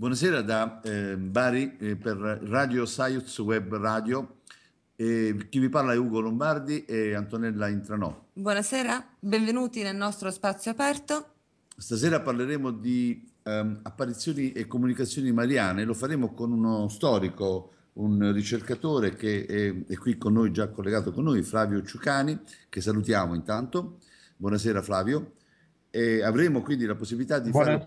Buonasera da Bari per Radio Saiuz Web Radio. Chi vi parla è Ugo Lombardi e Antonella Intranò. Buonasera, benvenuti nel nostro spazio aperto. Stasera parleremo di apparizioni e comunicazioni mariane. Lo faremo con uno storico, un ricercatore che è qui con noi, già collegato con noi, Flavio Ciucani, che salutiamo intanto. Buonasera Flavio. E avremo quindi la possibilità di fare...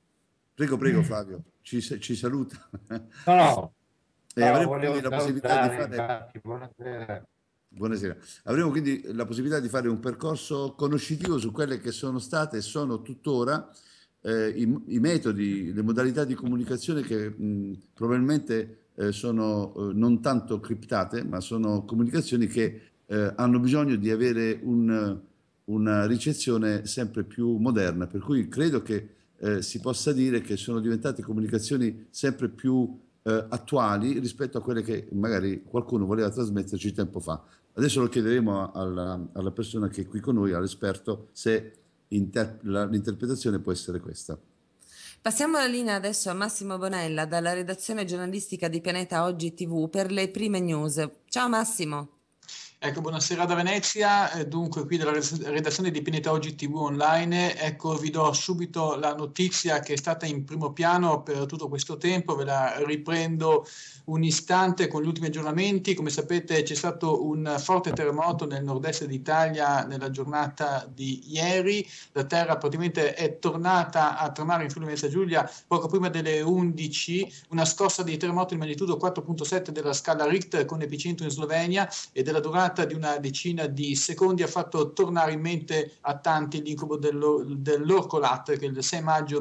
Prego Flavio, ci saluta. No, E no, avremo quindi volevo la possibilità di salutare, fare... infatti, buonasera. Buonasera. Avremo quindi la possibilità di fare un percorso conoscitivo su quelle che sono state e sono tuttora i metodi, le modalità di comunicazione che probabilmente sono non tanto criptate, ma sono comunicazioni che hanno bisogno di avere una ricezione sempre più moderna, per cui credo che si possa dire che sono diventate comunicazioni sempre più attuali rispetto a quelle che magari qualcuno voleva trasmetterci tempo fa. Adesso lo chiederemo alla persona che è qui con noi, all'esperto, se l'interpretazione può essere questa. Passiamo la linea adesso a Massimo Bonella dalla redazione giornalistica di Pianeta Oggi TV per le prime news. Ciao Massimo. Ecco, buonasera da Venezia, dunque qui dalla redazione di Pianeta Oggi TV Online, ecco vi do subito la notizia che è stata in primo piano per tutto questo tempo, ve la riprendo un istante con gli ultimi aggiornamenti. Come sapete c'è stato un forte terremoto nel nord-est d'Italia nella giornata di ieri, la terra praticamente è tornata a tremare in Friuli Venezia Giulia poco prima delle 11, una scossa di terremoto di magnitudo 4.7 della scala Richter con epicentro in Slovenia e della durata di una decina di secondi ha fatto tornare in mente a tanti l'incubo dell'Orcolat che il 6 maggio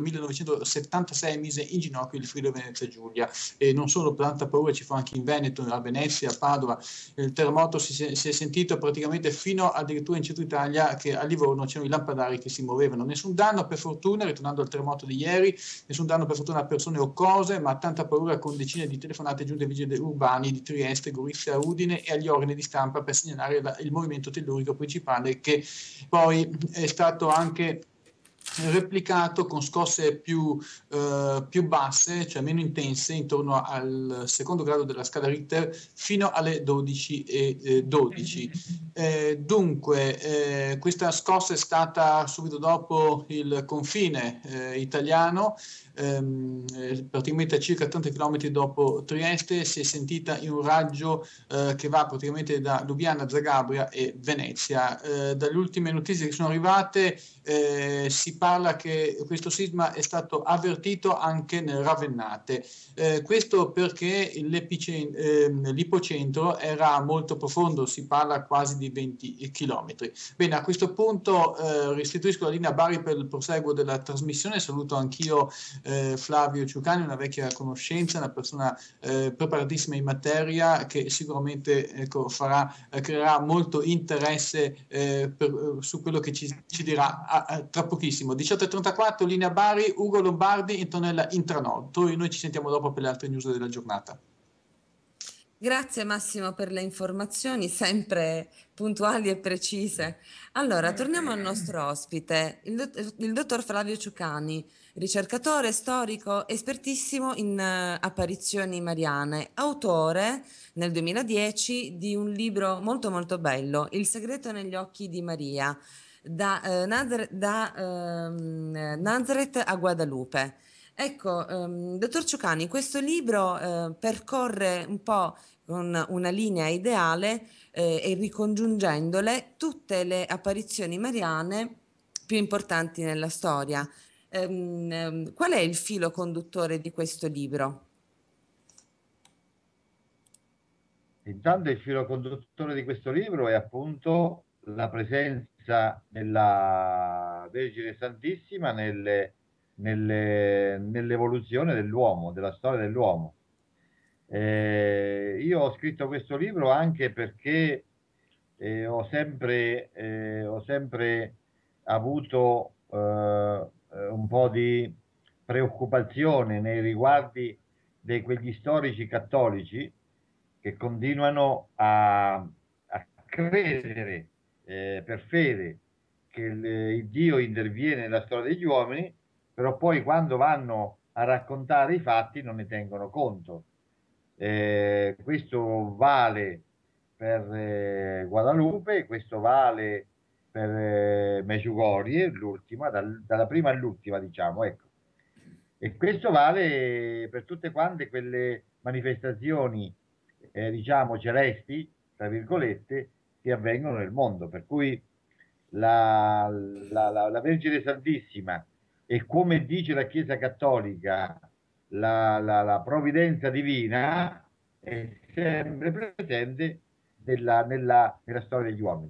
1976 mise in ginocchio il Friuli Venezia Giulia, e non solo, tanta paura ci fu anche in Veneto, a Venezia, a Padova. Il terremoto si è sentito praticamente fino addirittura in centro Italia, che a Livorno c'erano i lampadari che si muovevano. Nessun danno per fortuna, ritornando al terremoto di ieri, nessun danno per fortuna a persone o cose, ma tanta paura, con decine di telefonate giunte ai vigili urbani di Trieste, Gorizia, Udine e agli organi di stampa per segnalare il movimento tellurico principale, che poi è stato anche replicato con scosse più basse, cioè meno intense, intorno al secondo grado della scala Richter fino alle 12:12. Dunque questa scossa è stata subito dopo il confine italiano, praticamente a circa 30 km dopo Trieste. Si è sentita in un raggio che va praticamente da Lubiana, Zagabria e Venezia. Dalle ultime notizie che sono arrivate si parla che questo sisma è stato avvertito anche nel Ravennate, questo perché l'ipocentro era molto profondo, si parla quasi di 20 km. Bene, a questo punto restituisco la linea a Bari per il proseguo della trasmissione. Saluto anch'io Flavio Ciucani, una vecchia conoscenza, una persona preparatissima in materia, che sicuramente creerà molto interesse su quello che ci dirà tra pochissimo. 18:34, linea Bari, Ugo Lombardi, Antonella Intranò. Noi ci sentiamo dopo per le altre news della giornata. Grazie Massimo per le informazioni sempre puntuali e precise. Allora, torniamo al nostro ospite, il dottor Flavio Ciucani, ricercatore, storico, espertissimo in apparizioni mariane, autore nel 2010 di un libro molto molto bello, Il segreto negli occhi di Maria, da Nazareth a Guadalupe. Ecco, dottor Ciucani, questo libro percorre un po' con una linea ideale e ricongiungendole tutte le apparizioni mariane più importanti nella storia. Qual è il filo conduttore di questo libro? Intanto il filo conduttore di questo libro è appunto la presenza della Vergine Santissima nell'evoluzione dell'uomo, della storia dell'uomo. Io ho scritto questo libro anche perché ho sempre avuto un po' di preoccupazione nei riguardi di quegli storici cattolici che continuano a credere per fede che il Dio interviene nella storia degli uomini, però poi quando vanno a raccontare i fatti non ne tengono conto. Questo vale per Guadalupe, questo vale per Medjugorje, l'ultima, dalla prima all'ultima, diciamo, ecco. E questo vale per tutte quante quelle manifestazioni, diciamo, celesti, tra virgolette, che avvengono nel mondo. Per cui la Vergine Santissima e, come dice la Chiesa Cattolica, la provvidenza divina è sempre presente nella storia degli uomini.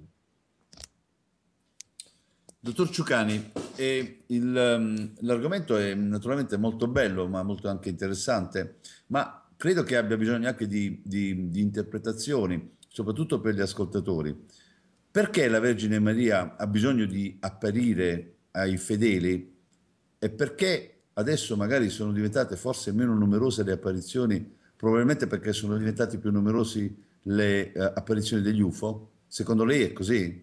Dottor Ciucani, l'argomento è naturalmente molto bello, ma molto anche interessante, ma credo che abbia bisogno anche di interpretazioni, soprattutto per gli ascoltatori. Perché la Vergine Maria ha bisogno di apparire ai fedeli e perché adesso magari sono diventate forse meno numerose le apparizioni, probabilmente perché sono diventate più numerose le apparizioni degli UFO? Secondo lei è così?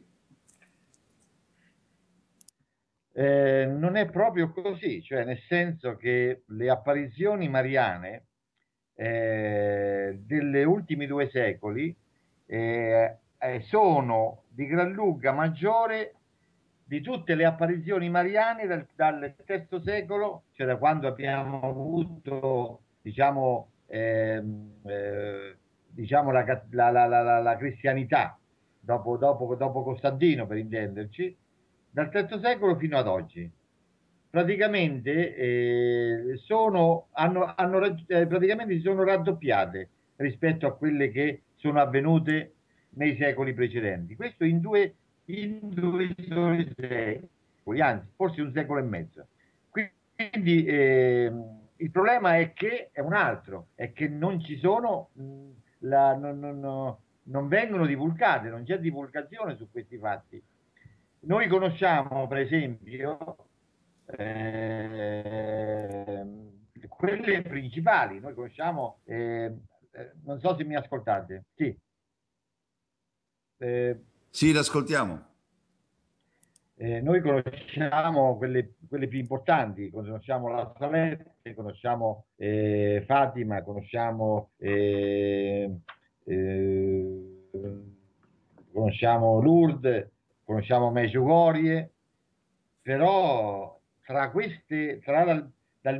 Non è proprio così, cioè nel senso che le apparizioni mariane delle ultimi 2 secoli sono di gran lunga maggiore di tutte le apparizioni mariane dal III secolo, cioè da quando abbiamo avuto, diciamo, diciamo la cristianità, dopo Costantino, per intenderci, dal III secolo fino ad oggi. Praticamente, praticamente si sono raddoppiate rispetto a quelle che sono avvenute nei secoli precedenti. Questo in due soli secoli, anzi, forse un secolo e mezzo. Quindi il problema è che è un altro, è che non ci sono, non vengono divulgate, non c'è divulgazione su questi fatti. Noi conosciamo, per esempio, quelle principali, noi conosciamo, non so se mi ascoltate, sì. Sì, l'ascoltiamo. Noi conosciamo quelle più importanti, conosciamo la Salette, conosciamo Fatima, conosciamo Lourdes, conosciamo Medjugorje, però dal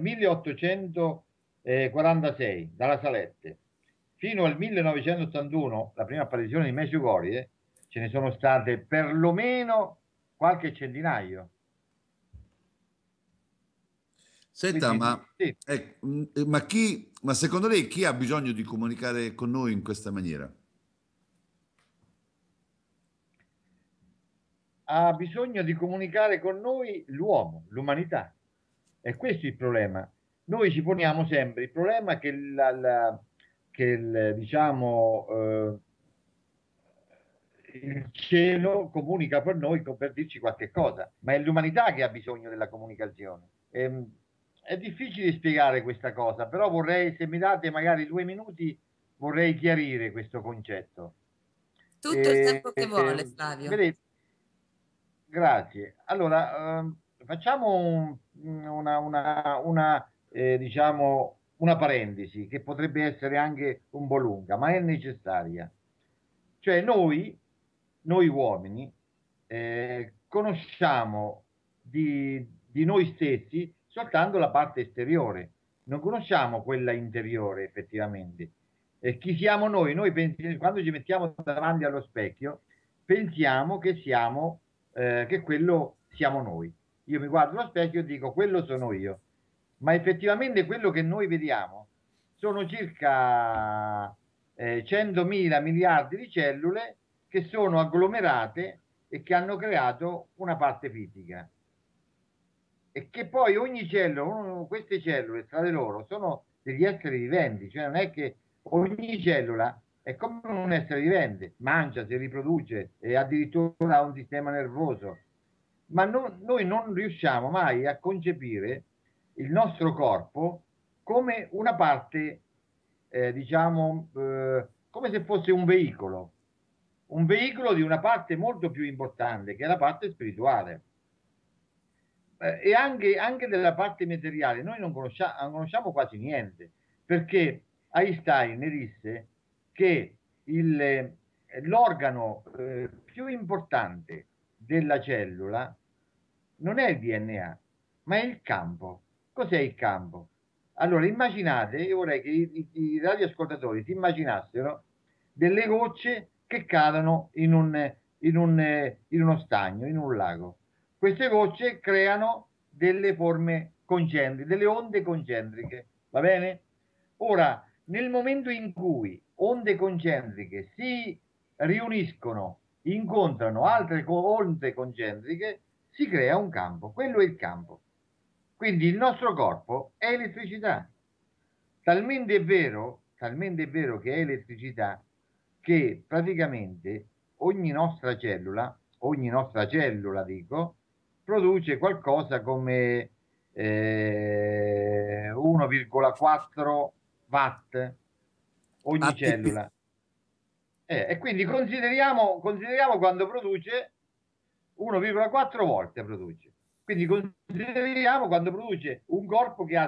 1846, dalla Salette, fino al 1981, la prima apparizione di Medjugorje, ce ne sono state perlomeno qualche centinaio. Senta, Quindi, sì. ma secondo lei chi ha bisogno di comunicare con noi in questa maniera? Ha bisogno di comunicare con noi l'uomo, l'umanità. E questo è il problema. Noi ci poniamo sempre il problema che diciamo, il cielo comunica per noi per dirci qualche cosa, ma è l'umanità che ha bisogno della comunicazione. È difficile spiegare questa cosa, però vorrei, se mi date magari 2 minuti, vorrei chiarire questo concetto. Tutto il tempo che vuole, Flavio. Vedete, grazie. Allora, facciamo diciamo, una parentesi che potrebbe essere anche un po' lunga, ma è necessaria. Cioè noi uomini, conosciamo di noi stessi soltanto la parte esteriore, non conosciamo quella interiore effettivamente. Chi siamo noi? Noi quando ci mettiamo davanti allo specchio, pensiamo che che quello siamo noi. Io mi guardo allo specchio e dico quello sono io, ma effettivamente quello che noi vediamo sono circa 100.000 miliardi di cellule che sono agglomerate e che hanno creato una parte fisica. E che poi ogni cellula, queste cellule tra di loro sono degli esseri viventi, cioè non è che ogni cellula è come un essere vivente, mangia, si riproduce e addirittura ha un sistema nervoso. Ma noi non riusciamo mai a concepire il nostro corpo come una parte, diciamo, come se fosse un veicolo di una parte molto più importante, che è la parte spirituale. e anche della parte materiale noi non conosciamo quasi niente, perché Einstein ne disse che l'organo più importante della cellula non è il DNA, ma è il campo. Cos'è il campo? Allora, immaginate, io vorrei che i radioascoltatori si immaginassero delle gocce che cadono in uno stagno, in un lago. Queste gocce creano delle forme concentriche, delle onde concentriche, va bene? Ora, nel momento in cui onde concentriche si riuniscono, incontrano altre onde concentriche, si crea un campo. Quello è il campo. Quindi il nostro corpo è elettricità. Talmente è vero che è elettricità, che praticamente ogni nostra cellula, dico, produce qualcosa come 1,4 watt ogni ATP. cellula. E quindi consideriamo quando produce 1,4 volte produce. Quindi consideriamo quando produce un corpo che ha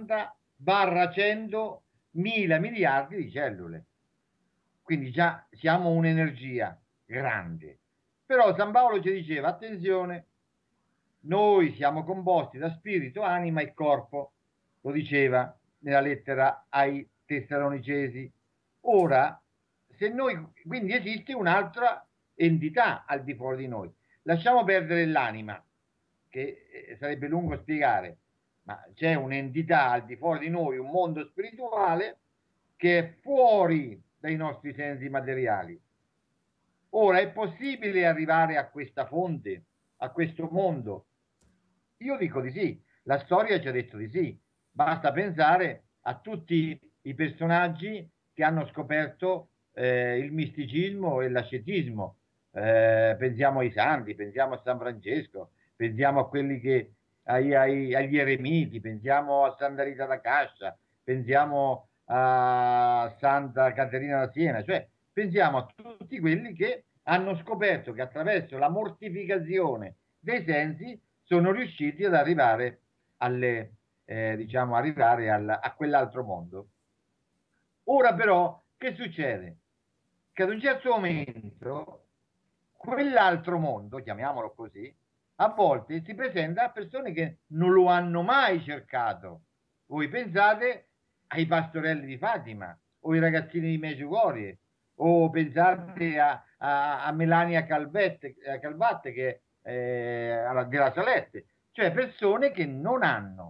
70/100 mila miliardi di cellule. Quindi già siamo un'energia grande. Però San Paolo ci diceva, attenzione, noi siamo composti da spirito, anima e corpo, lo diceva nella lettera ai Tessalonicesi. Ora, se noi, quindi esiste un'altra entità al di fuori di noi. Lasciamo perdere l'anima, che sarebbe lungo spiegare, ma c'è un'entità al di fuori di noi, un mondo spirituale che è fuori dai nostri sensi materiali. Ora, è possibile arrivare a questa fonte, a questo mondo? Io dico di sì, la storia ci ha detto di sì. Basta pensare a tutti i personaggi che hanno scoperto il misticismo e l'ascetismo. Pensiamo ai santi, pensiamo a San Francesco, pensiamo a quelli che agli eremiti, pensiamo a Santa Rita da Cascia, pensiamo a Santa Caterina da Siena, cioè pensiamo a tutti quelli che hanno scoperto che attraverso la mortificazione dei sensi sono riusciti ad arrivare diciamo, a quell'altro mondo. Ora però, che succede? Che ad un certo momento quell'altro mondo, chiamiamolo così, a volte si presenta a persone che non lo hanno mai cercato. Voi pensate ai pastorelli di Fatima o ai ragazzini di Medjugorje o pensate a Melania Calvatte che della Salette, cioè persone che non hanno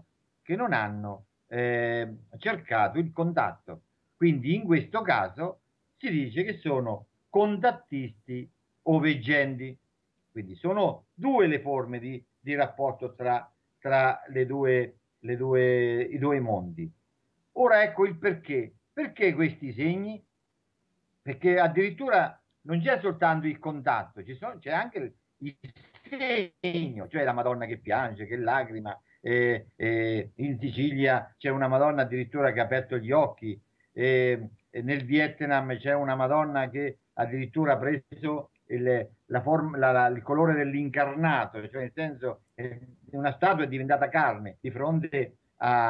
cercato il contatto. Quindi in questo caso si dice che sono contattisti o veggenti. Quindi sono due le forme di rapporto tra i due mondi. Ora ecco il perché. Perché questi segni? Perché addirittura non c'è soltanto il contatto, c'è anche il segno, cioè la Madonna che piange, che lacrima. In Sicilia c'è una Madonna addirittura che ha aperto gli occhi. Nel Vietnam c'è una Madonna che addirittura ha preso il colore dell'incarnato, cioè nel senso una statua è diventata carne di fronte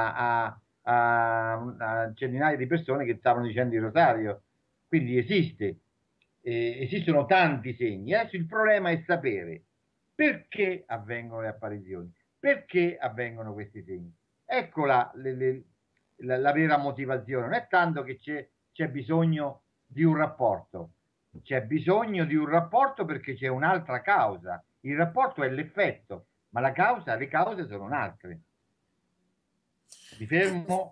a centinaia di persone che stavano dicendo il rosario. Quindi esistono tanti segni. Adesso il problema è sapere perché avvengono le apparizioni, perché avvengono questi segni. Ecco la vera motivazione. Non è tanto che c'è bisogno di un rapporto, c'è bisogno di un rapporto perché c'è un'altra causa. Il rapporto è l'effetto, ma le cause sono un'altra. Mi fermo?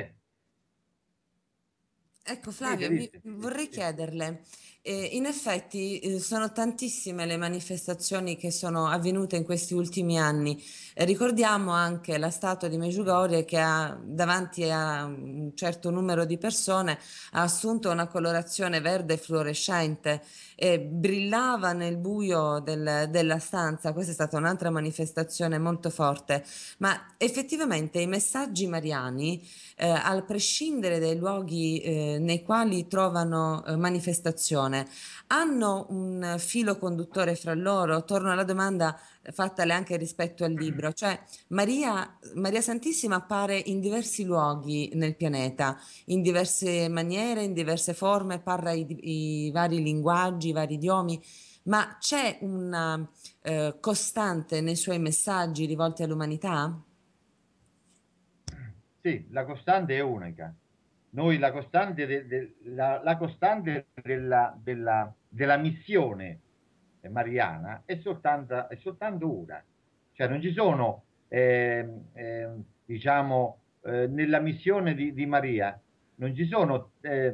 Ecco Flavio, vorrei Sì. chiederle, in effetti sono tantissime le manifestazioni che sono avvenute in questi ultimi anni. Ricordiamo anche la statua di Medjugorje che davanti a un certo numero di persone ha assunto una colorazione verde fluorescente e brillava nel buio della stanza. Questa è stata un'altra manifestazione molto forte, ma effettivamente i messaggi mariani, al prescindere dai luoghi nei quali trovano manifestazione, persone hanno un filo conduttore fra loro? Torno alla domanda fattale anche rispetto al libro, cioè Maria Santissima appare in diversi luoghi nel pianeta, in diverse maniere, in diverse forme, parla i vari linguaggi, i vari idiomi, ma c'è una costante nei suoi messaggi rivolti all'umanità? Sì, la costante è unica. Noi la costante, la costante della missione mariana è soltanto una. Cioè non ci sono, diciamo, nella missione di Maria, non ci sono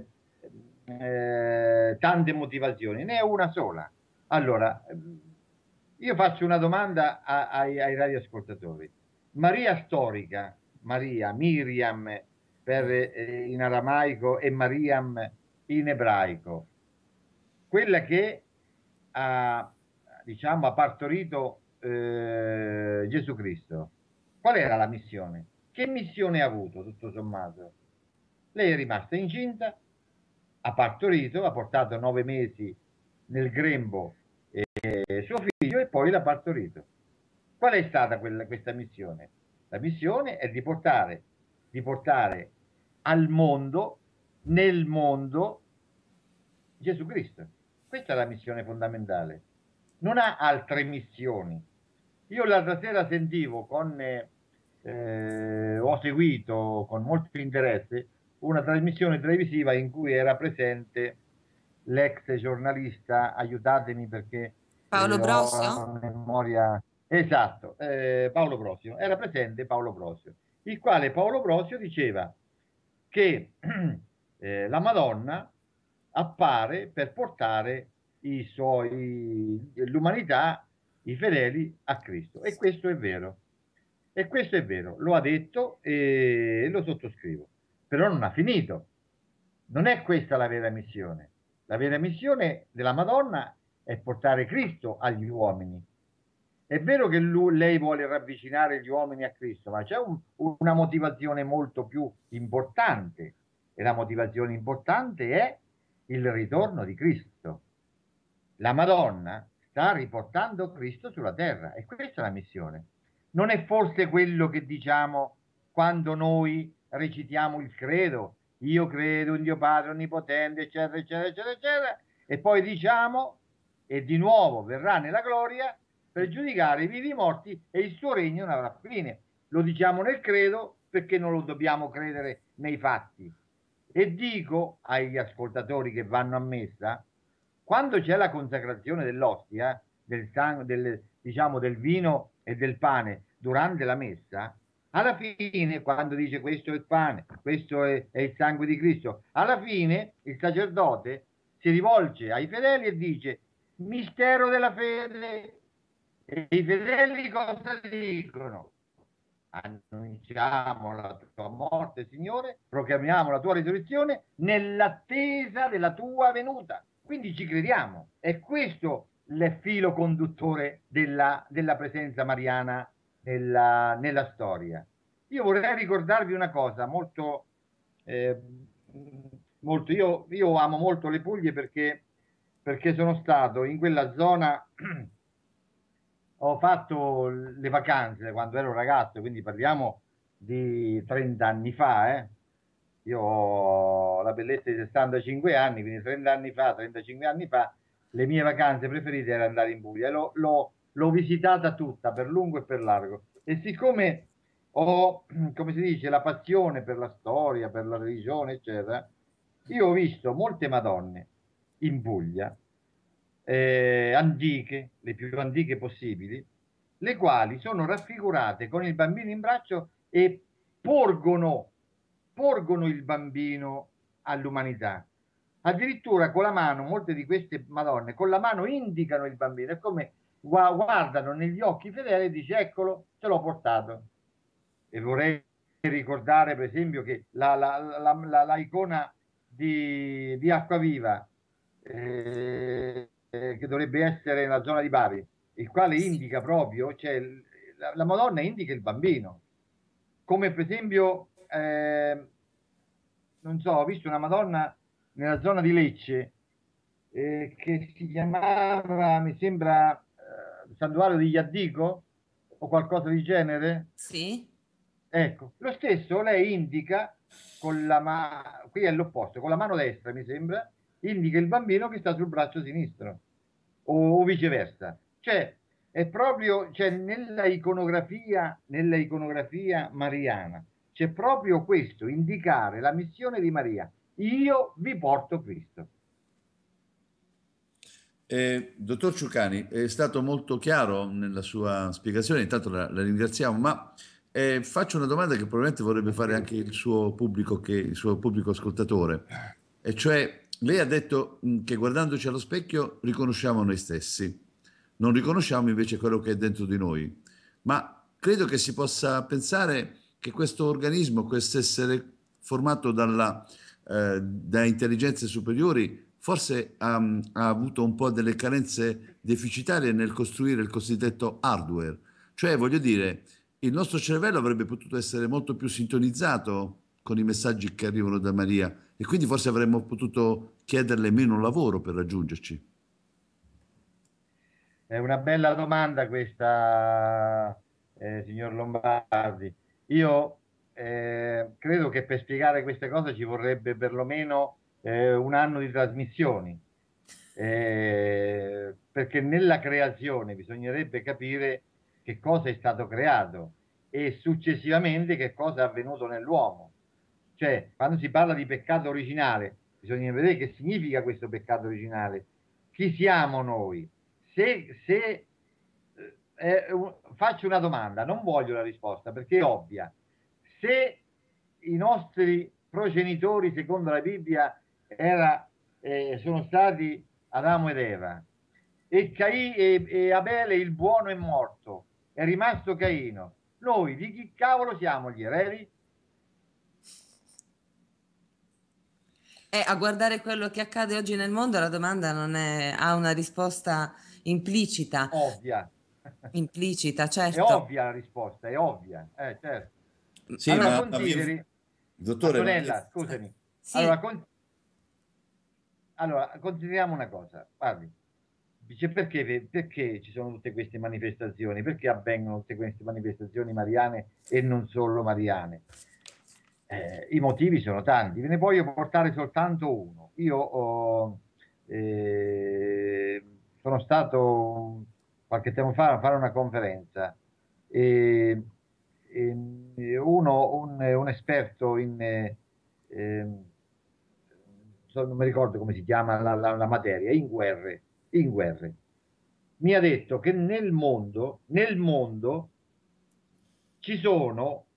tante motivazioni, ne è una sola. Allora, io faccio una domanda ai radioascoltatori. Maria storica, Maria, Miriam in aramaico e Mariam in ebraico, quella che ha, diciamo, ha partorito Gesù Cristo. Qual era la missione? Che missione ha avuto, tutto sommato? Lei è rimasta incinta, ha partorito, ha portato 9 mesi nel grembo suo figlio e poi l'ha partorito. Qual è stata questa missione? La missione è di portare al mondo, nel mondo, Gesù Cristo. Questa è la missione fondamentale. Non ha altre missioni. Io l'altra sera sentivo ho seguito con molto interesse una trasmissione televisiva in cui era presente l'ex giornalista, aiutatemi perché Paolo ho Brosio? la memoria. Esatto, Paolo Brosio, era presente Paolo Brosio, il quale Paolo Brosio diceva che la Madonna appare per portare l'umanità, i fedeli a Cristo. E questo è vero. E questo è vero, lo ha detto e lo sottoscrivo. Però non ha finito. Non è questa la vera missione. La vera missione della Madonna è portare Cristo agli uomini. È vero che lei vuole ravvicinare gli uomini a Cristo, ma c'è una motivazione molto più importante. E la motivazione importante è il ritorno di Cristo. La Madonna sta riportando Cristo sulla terra e questa è la missione. Non è forse quello che diciamo quando noi recitiamo il credo, io credo in Dio Padre Onnipotente, eccetera, eccetera, eccetera, eccetera, e poi diciamo, e di nuovo verrà nella gloria per giudicare i vivi e i morti e il suo regno non avrà fine. Lo diciamo nel credo perché non lo dobbiamo credere nei fatti. E dico agli ascoltatori che vanno a messa, quando c'è la consacrazione dell'ostia, del sangue, diciamo, del vino e del pane durante la messa, alla fine, quando dice questo è il pane, questo è il sangue di Cristo, alla fine il sacerdote si rivolge ai fedeli e dice mistero della fede. E i fedeli cosa dicono? Annunciamo la tua morte, Signore, proclamiamo la tua risurrezione nell'attesa della tua venuta. Quindi ci crediamo. È questo il filo conduttore della presenza mariana nella storia. Io vorrei ricordarvi una cosa molto, molto io amo molto le Puglie perché sono stato in quella zona. Ho fatto le vacanze quando ero ragazzo, quindi parliamo di 30 anni fa, eh. Io ho la bellezza di 65 anni, quindi 30 anni fa, 35 anni fa, le mie vacanze preferite era andare in Puglia. L'ho visitata tutta, per lungo e per largo. E siccome ho, come si dice, la passione per la storia, per la religione, eccetera, io ho visto molte Madonne in Puglia, antiche, le più antiche possibili, le quali sono raffigurate con il bambino in braccio e porgono il bambino all'umanità. Addirittura con la mano, molte di queste Madonne, con la mano indicano il bambino, è come guardano negli occhi fedeli e dice eccolo, ce l'ho portato. E vorrei ricordare per esempio che la icona di Acquaviva che dovrebbe essere nella zona di Bari, il quale Sì. indica proprio, cioè la Madonna indica il bambino, come per esempio, non so, ho visto una Madonna nella zona di Lecce, che si chiamava, mi sembra, Santuario di Iaddico o qualcosa di genere. Sì? Ecco, lo stesso lei indica con la mano, qui è l'opposto, con la mano destra, mi sembra, indica il bambino che sta sul braccio sinistro o viceversa. Cioè, è proprio, cioè, nella iconografia mariana, c'è proprio questo, indicare la missione di Maria. Io vi porto Cristo. Dottor Ciucani, è stato molto chiaro nella sua spiegazione, intanto la ringraziamo, ma faccio una domanda che probabilmente vorrebbe fare anche il suo pubblico ascoltatore, e cioè lei ha detto che guardandoci allo specchio riconosciamo noi stessi, non riconosciamo invece quello che è dentro di noi, ma credo che si possa pensare che questo organismo, questo essere formato da intelligenze superiori, forse ha avuto un po' delle carenze deficitarie nel costruire il cosiddetto hardware. Cioè, voglio dire, il nostro cervello avrebbe potuto essere molto più sintonizzato con i messaggi che arrivano da Maria e quindi forse avremmo potuto chiederle meno lavoro per raggiungerci. È una bella domanda questa, signor Lombardi. Io credo che per spiegare queste cose ci vorrebbe perlomeno un anno di trasmissioni, perché nella creazione bisognerebbe capire che cosa è stato creato e successivamente che cosa è avvenuto nell'uomo. Cioè, quando si parla di peccato originale, bisogna vedere che significa questo peccato originale. Chi siamo noi? Se faccio una domanda, non voglio la risposta perché è ovvia. Se i nostri progenitori, secondo la Bibbia, sono stati Adamo ed Eva e Abele, il buono, è morto, è rimasto Caino. Noi di chi cavolo siamo gli eredi? A guardare quello che accade oggi nel mondo, la domanda non è, ha una risposta implicita. Ovvia. Implicita, È certo. ovvia la risposta, è ovvia. Certo. Sì, Allora ma consideri, dottore, Antonella, scusami. Sì, Allora, consideriamo una cosa. Guardi, dice perché ci sono tutte queste manifestazioni? Perché avvengono tutte queste manifestazioni mariane e non solo mariane? I motivi sono tanti, ve ne voglio portare soltanto uno. Sono stato qualche tempo fa a fare una conferenza e, un esperto non mi ricordo come si chiama la materia, in guerre, mi ha detto che nel mondo ci sono,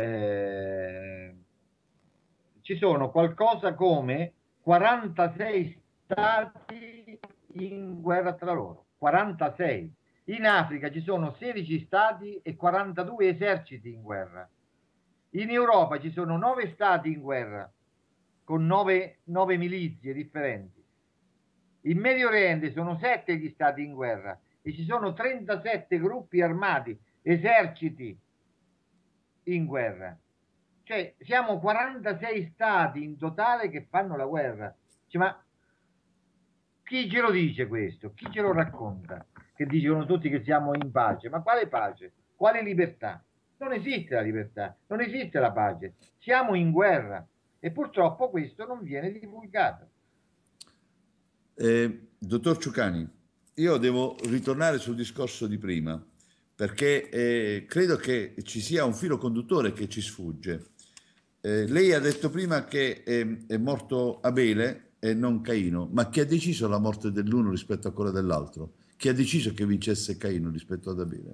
ci sono qualcosa come 46 stati in guerra tra loro. 46. In Africa ci sono 16 stati e 42 eserciti in guerra. In Europa ci sono 9 stati in guerra con 9 milizie differenti. In Medio Oriente sono 7 gli stati in guerra e ci sono 37 gruppi armati, eserciti in guerra. Cioè, siamo 46 stati in totale che fanno la guerra. Cioè, ma chi ce lo dice questo? Chi ce lo racconta? Che dicono tutti che siamo in pace. Ma quale pace? Quale libertà? Non esiste la libertà, non esiste la pace. Siamo in guerra e purtroppo questo non viene divulgato. Dottor Ciucani, io devo ritornare sul discorso di prima, perché credo che ci sia un filo conduttore che ci sfugge. Lei ha detto prima che è morto Abele e non Caino, ma chi ha deciso la morte dell'uno rispetto a quella dell'altro? Chi ha deciso che vincesse Caino rispetto ad Abele?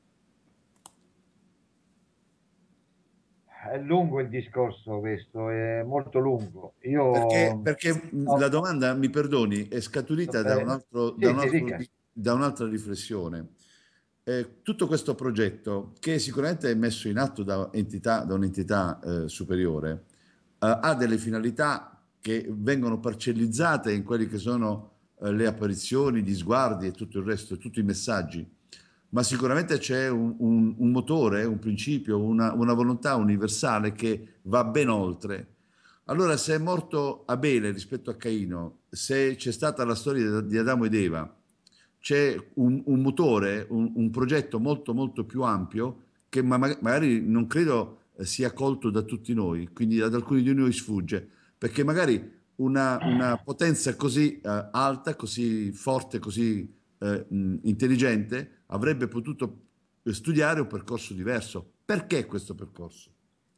È lungo il discorso questo, è molto lungo. Perché la domanda, mi perdoni, è scaturita da Sì, sì, dica. da un'altra riflessione. Tutto questo progetto, che sicuramente è messo in atto da un'entità superiore, ha delle finalità che vengono parcellizzate in quelli che sono le apparizioni, gli sguardi e tutto il resto, tutti i messaggi, ma sicuramente c'è un motore, un principio, una volontà universale che va ben oltre. Allora, se è morto Abele rispetto a Caino, se c'è stata la storia di Adamo ed Eva, c'è un motore, un progetto molto molto più ampio che magari non credo sia colto da tutti noi, quindi ad alcuni di noi sfugge, perché magari una potenza così alta, così forte, così intelligente avrebbe potuto studiare un percorso diverso. Perché questo percorso?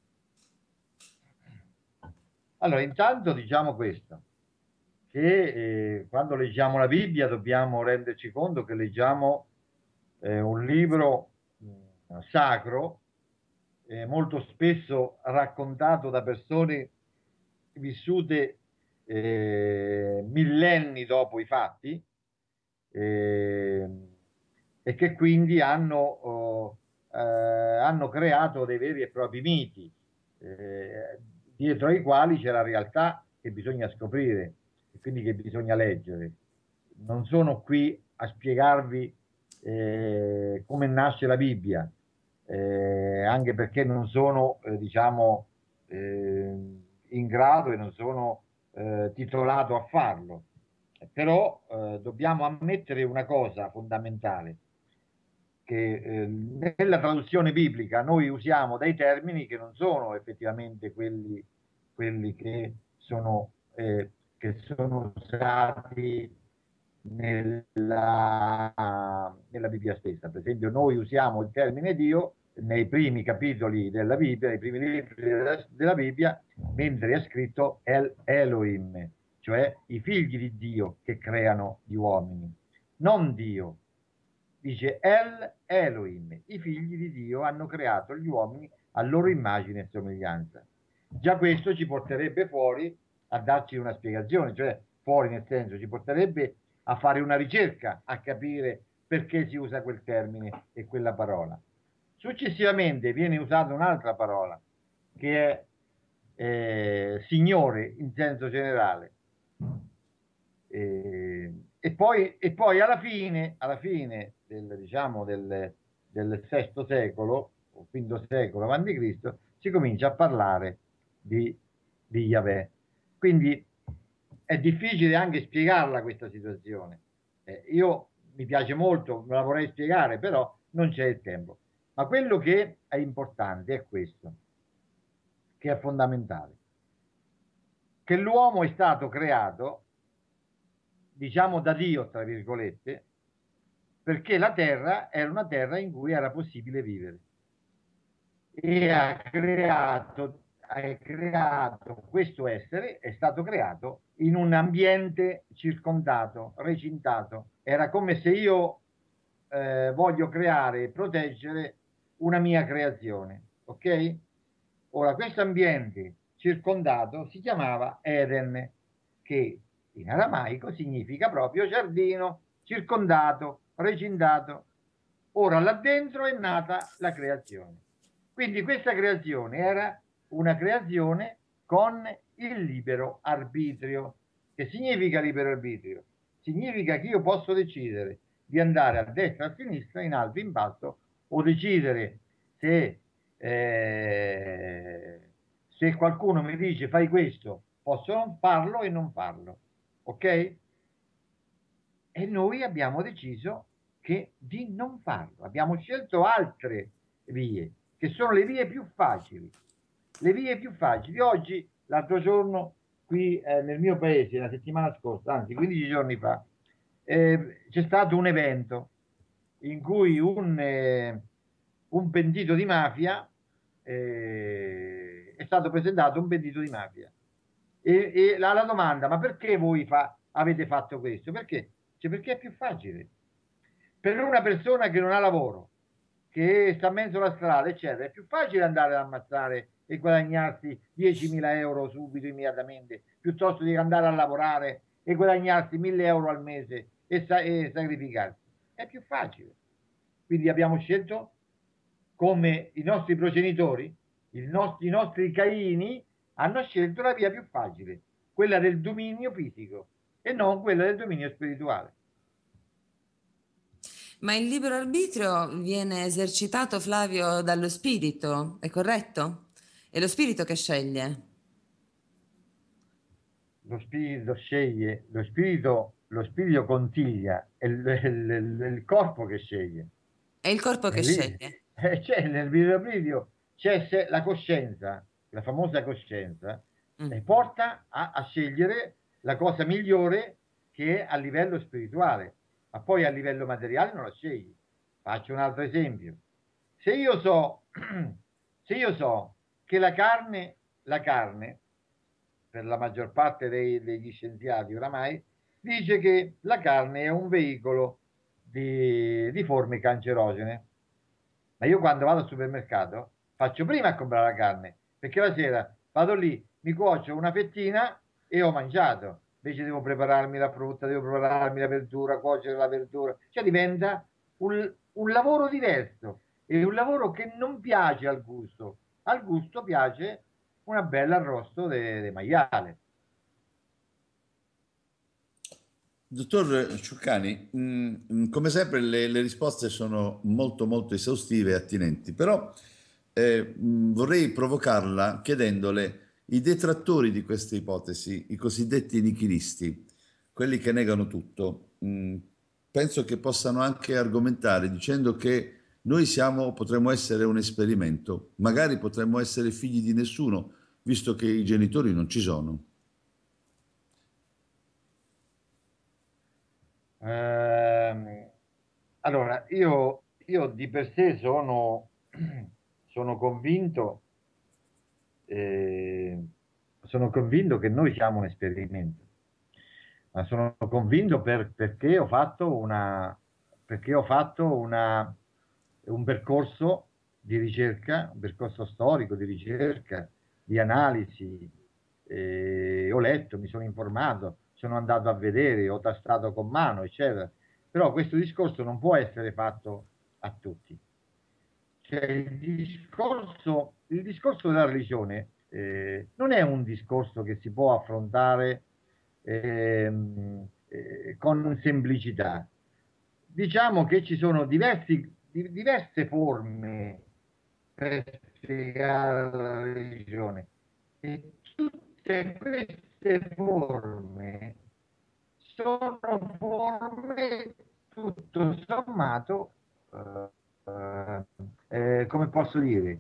Allora, intanto diciamo questo, che quando leggiamo la Bibbia dobbiamo renderci conto che leggiamo un libro sacro, molto spesso raccontato da persone vissute millenni dopo i fatti, eh, e che quindi hanno creato dei veri e propri miti, dietro ai quali c'è la realtà che bisogna scoprire e quindi che bisogna leggere. Non sono qui a spiegarvi come nasce la Bibbia, anche perché non sono, diciamo, in grado e non sono titolato a farlo. Però dobbiamo ammettere una cosa fondamentale, che nella traduzione biblica noi usiamo dei termini che non sono effettivamente quelli che sono usati nella Bibbia stessa. Per esempio, noi usiamo il termine Dio nei primi capitoli della Bibbia, nei primi libri della Bibbia, mentre è scritto El Elohim, cioè i figli di Dio che creano gli uomini, non Dio. Dice El Elohim, i figli di Dio hanno creato gli uomini a loro immagine e somiglianza. Già questo ci porterebbe fuori a darci una spiegazione, cioè fuori nel senso ci porterebbe a fare una ricerca, a capire perché si usa quel termine e quella parola. Successivamente viene usata un'altra parola, che è Signore in senso generale. E poi alla fine diciamo, del VI secolo, o V secolo avanti Cristo, si comincia a parlare di Yahweh. Quindi è difficile anche spiegarla questa situazione. Io mi piace molto, me la vorrei spiegare, però non c'è il tempo. Ma quello che è importante è questo, che è fondamentale, che l'uomo è stato creato, diciamo da Dio, tra virgolette, perché la terra era una terra in cui era possibile vivere. E ha creato questo essere, è stato creato in un ambiente circondato, recintato. Era come se io voglio creare e proteggere una mia creazione, ok? Ora, questo ambiente circondato si chiamava Eden, che in aramaico significa proprio giardino, circondato, recindato. Ora là dentro è nata la creazione. Quindi questa creazione era una creazione con il libero arbitrio. Che significa libero arbitrio? Significa che io posso decidere di andare a destra, a sinistra, in alto, in basso, o decidere se qualcuno mi dice fai questo, posso non farlo e non farlo, ok? E noi abbiamo deciso di non farlo, abbiamo scelto altre vie, che sono le vie più facili. Le vie più facili. Oggi, l'altro giorno, qui nel mio paese, la settimana scorsa, anzi 15 giorni fa, c'è stato un evento in cui un pentito di mafia è stato presentato un pentito di mafia. E la domanda, ma perché voi avete fatto questo? Perché? Cioè, perché è più facile. Per una persona che non ha lavoro, che sta in mezzo alla strada, eccetera, è più facile andare ad ammazzare e guadagnarsi 10.000 euro subito, immediatamente, piuttosto di andare a lavorare e guadagnarsi 1.000 euro al mese e sacrificarsi. È più facile. Quindi abbiamo scelto, come i nostri progenitori, i nostri Caini, hanno scelto la via più facile, quella del dominio fisico e non quella del dominio spirituale. Ma il libero arbitrio viene esercitato, Flavio, dallo spirito, è corretto? È lo spirito che sceglie. lo spirito sceglie, lo spirito consiglia, è il corpo che sceglie. È il corpo E che lì sceglie. c'è nel video c'è la coscienza, la famosa coscienza, Mm. e porta a scegliere la cosa migliore che è a livello spirituale, ma poi a livello materiale non la scegli. Faccio un altro esempio. Se io so, se io so che la carne, per la maggior parte degli scienziati oramai, dice che la carne è un veicolo di forme cancerogene. Ma io quando vado al supermercato faccio prima a comprare la carne, perché la sera vado lì, mi cuocio una fettina e ho mangiato. Invece devo prepararmi la frutta, devo prepararmi la verdura, cuocere la verdura. Cioè diventa un lavoro diverso, e un lavoro che non piace al gusto. Al gusto piace una bella arrosto di maiale. Dottor Ciuccani, come sempre le risposte sono molto molto esaustive e attinenti, però vorrei provocarla chiedendole i detrattori di queste ipotesi, i cosiddetti nichilisti, quelli che negano tutto, penso che possano anche argomentare dicendo che noi potremmo essere un esperimento, magari potremmo essere figli di nessuno, visto che i genitori non ci sono. Ehm, allora, io di per sé sono convinto, eh, sono convinto che noi siamo un esperimento, ma sono convinto perché ho fatto un percorso di ricerca, un percorso storico di ricerca, di analisi, ho letto, mi sono informato, sono andato a vedere, ho tastato con mano, eccetera. Però questo discorso non può essere fatto a tutti. Cioè, il discorso della religione non è un discorso che si può affrontare con semplicità. Diciamo che ci sono diverse forme per spiegare la religione, e tutte queste forme sono forme tutto sommato, come posso dire,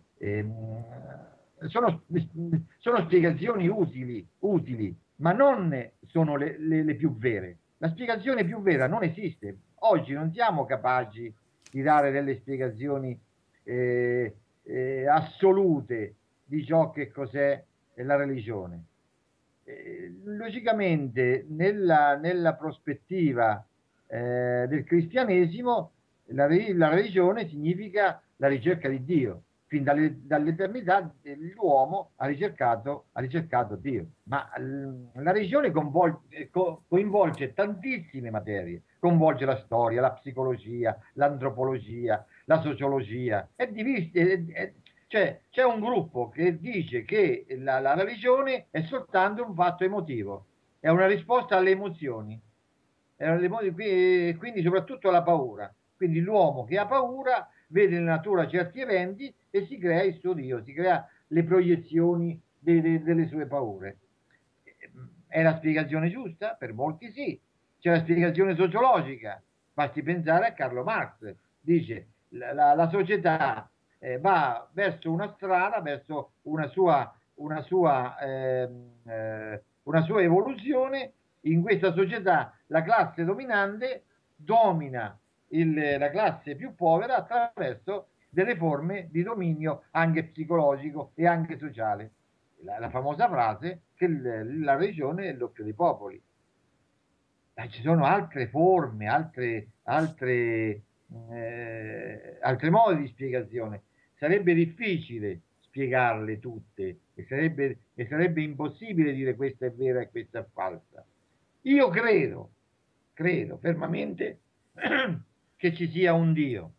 sono spiegazioni utili, ma non sono le più vere. La spiegazione più vera non esiste. Oggi non siamo capaci di dare delle spiegazioni assolute di ciò che cos'è la religione. Logicamente, nella prospettiva del cristianesimo, la religione significa la ricerca di Dio. Fin dall'eternità l'uomo ha ricercato Dio, ma la religione coinvolge tantissime materie, coinvolge la storia, la psicologia, l'antropologia, la sociologia, cioè c'è un gruppo che dice che la religione è soltanto un fatto emotivo, è una risposta alle emozioni, quindi soprattutto alla paura. Quindi l'uomo che ha paura vede nella natura certi eventi e si crea il suo Dio, si crea le proiezioni delle sue paure. È la spiegazione giusta? Per molti sì. C'è la spiegazione sociologica. Basti pensare a Carlo Marx. Dice la società va verso una strada, verso una sua evoluzione. In questa società la classe dominante domina la classe più povera attraverso delle forme di dominio anche psicologico e anche sociale. La famosa frase che la religione è l'oppio dei popoli. Ci sono altre forme, altri modi di spiegazione. Sarebbe difficile spiegarle tutte e sarebbe impossibile dire questa è vera e questa è falsa. Io credo fermamente che ci sia un Dio,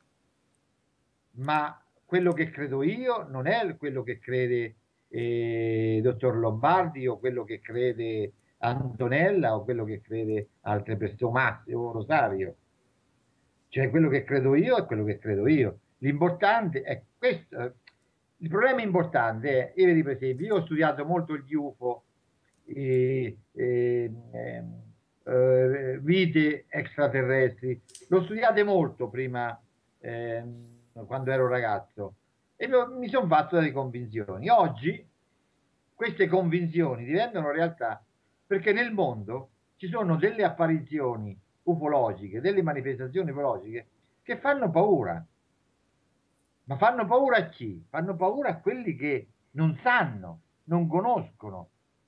ma quello che credo io non è quello che crede dottor Lombardi, o quello che crede Antonella, o quello che crede altre persone, Massimo o Rosario. Cioè quello che credo io è quello che credo io. L'importante è questo. Il problema importante è, io vedi per esempio, io ho studiato molto gli UFO vite extraterrestri. Lo studiate molto prima, quando ero ragazzo, e mi sono fatto delle convinzioni. Oggi queste convinzioni diventano realtà perché nel mondo ci sono delle apparizioni ufologiche, delle manifestazioni ufologiche che fanno paura. Ma fanno paura a chi? Fanno paura a quelli che non sanno, non conoscono.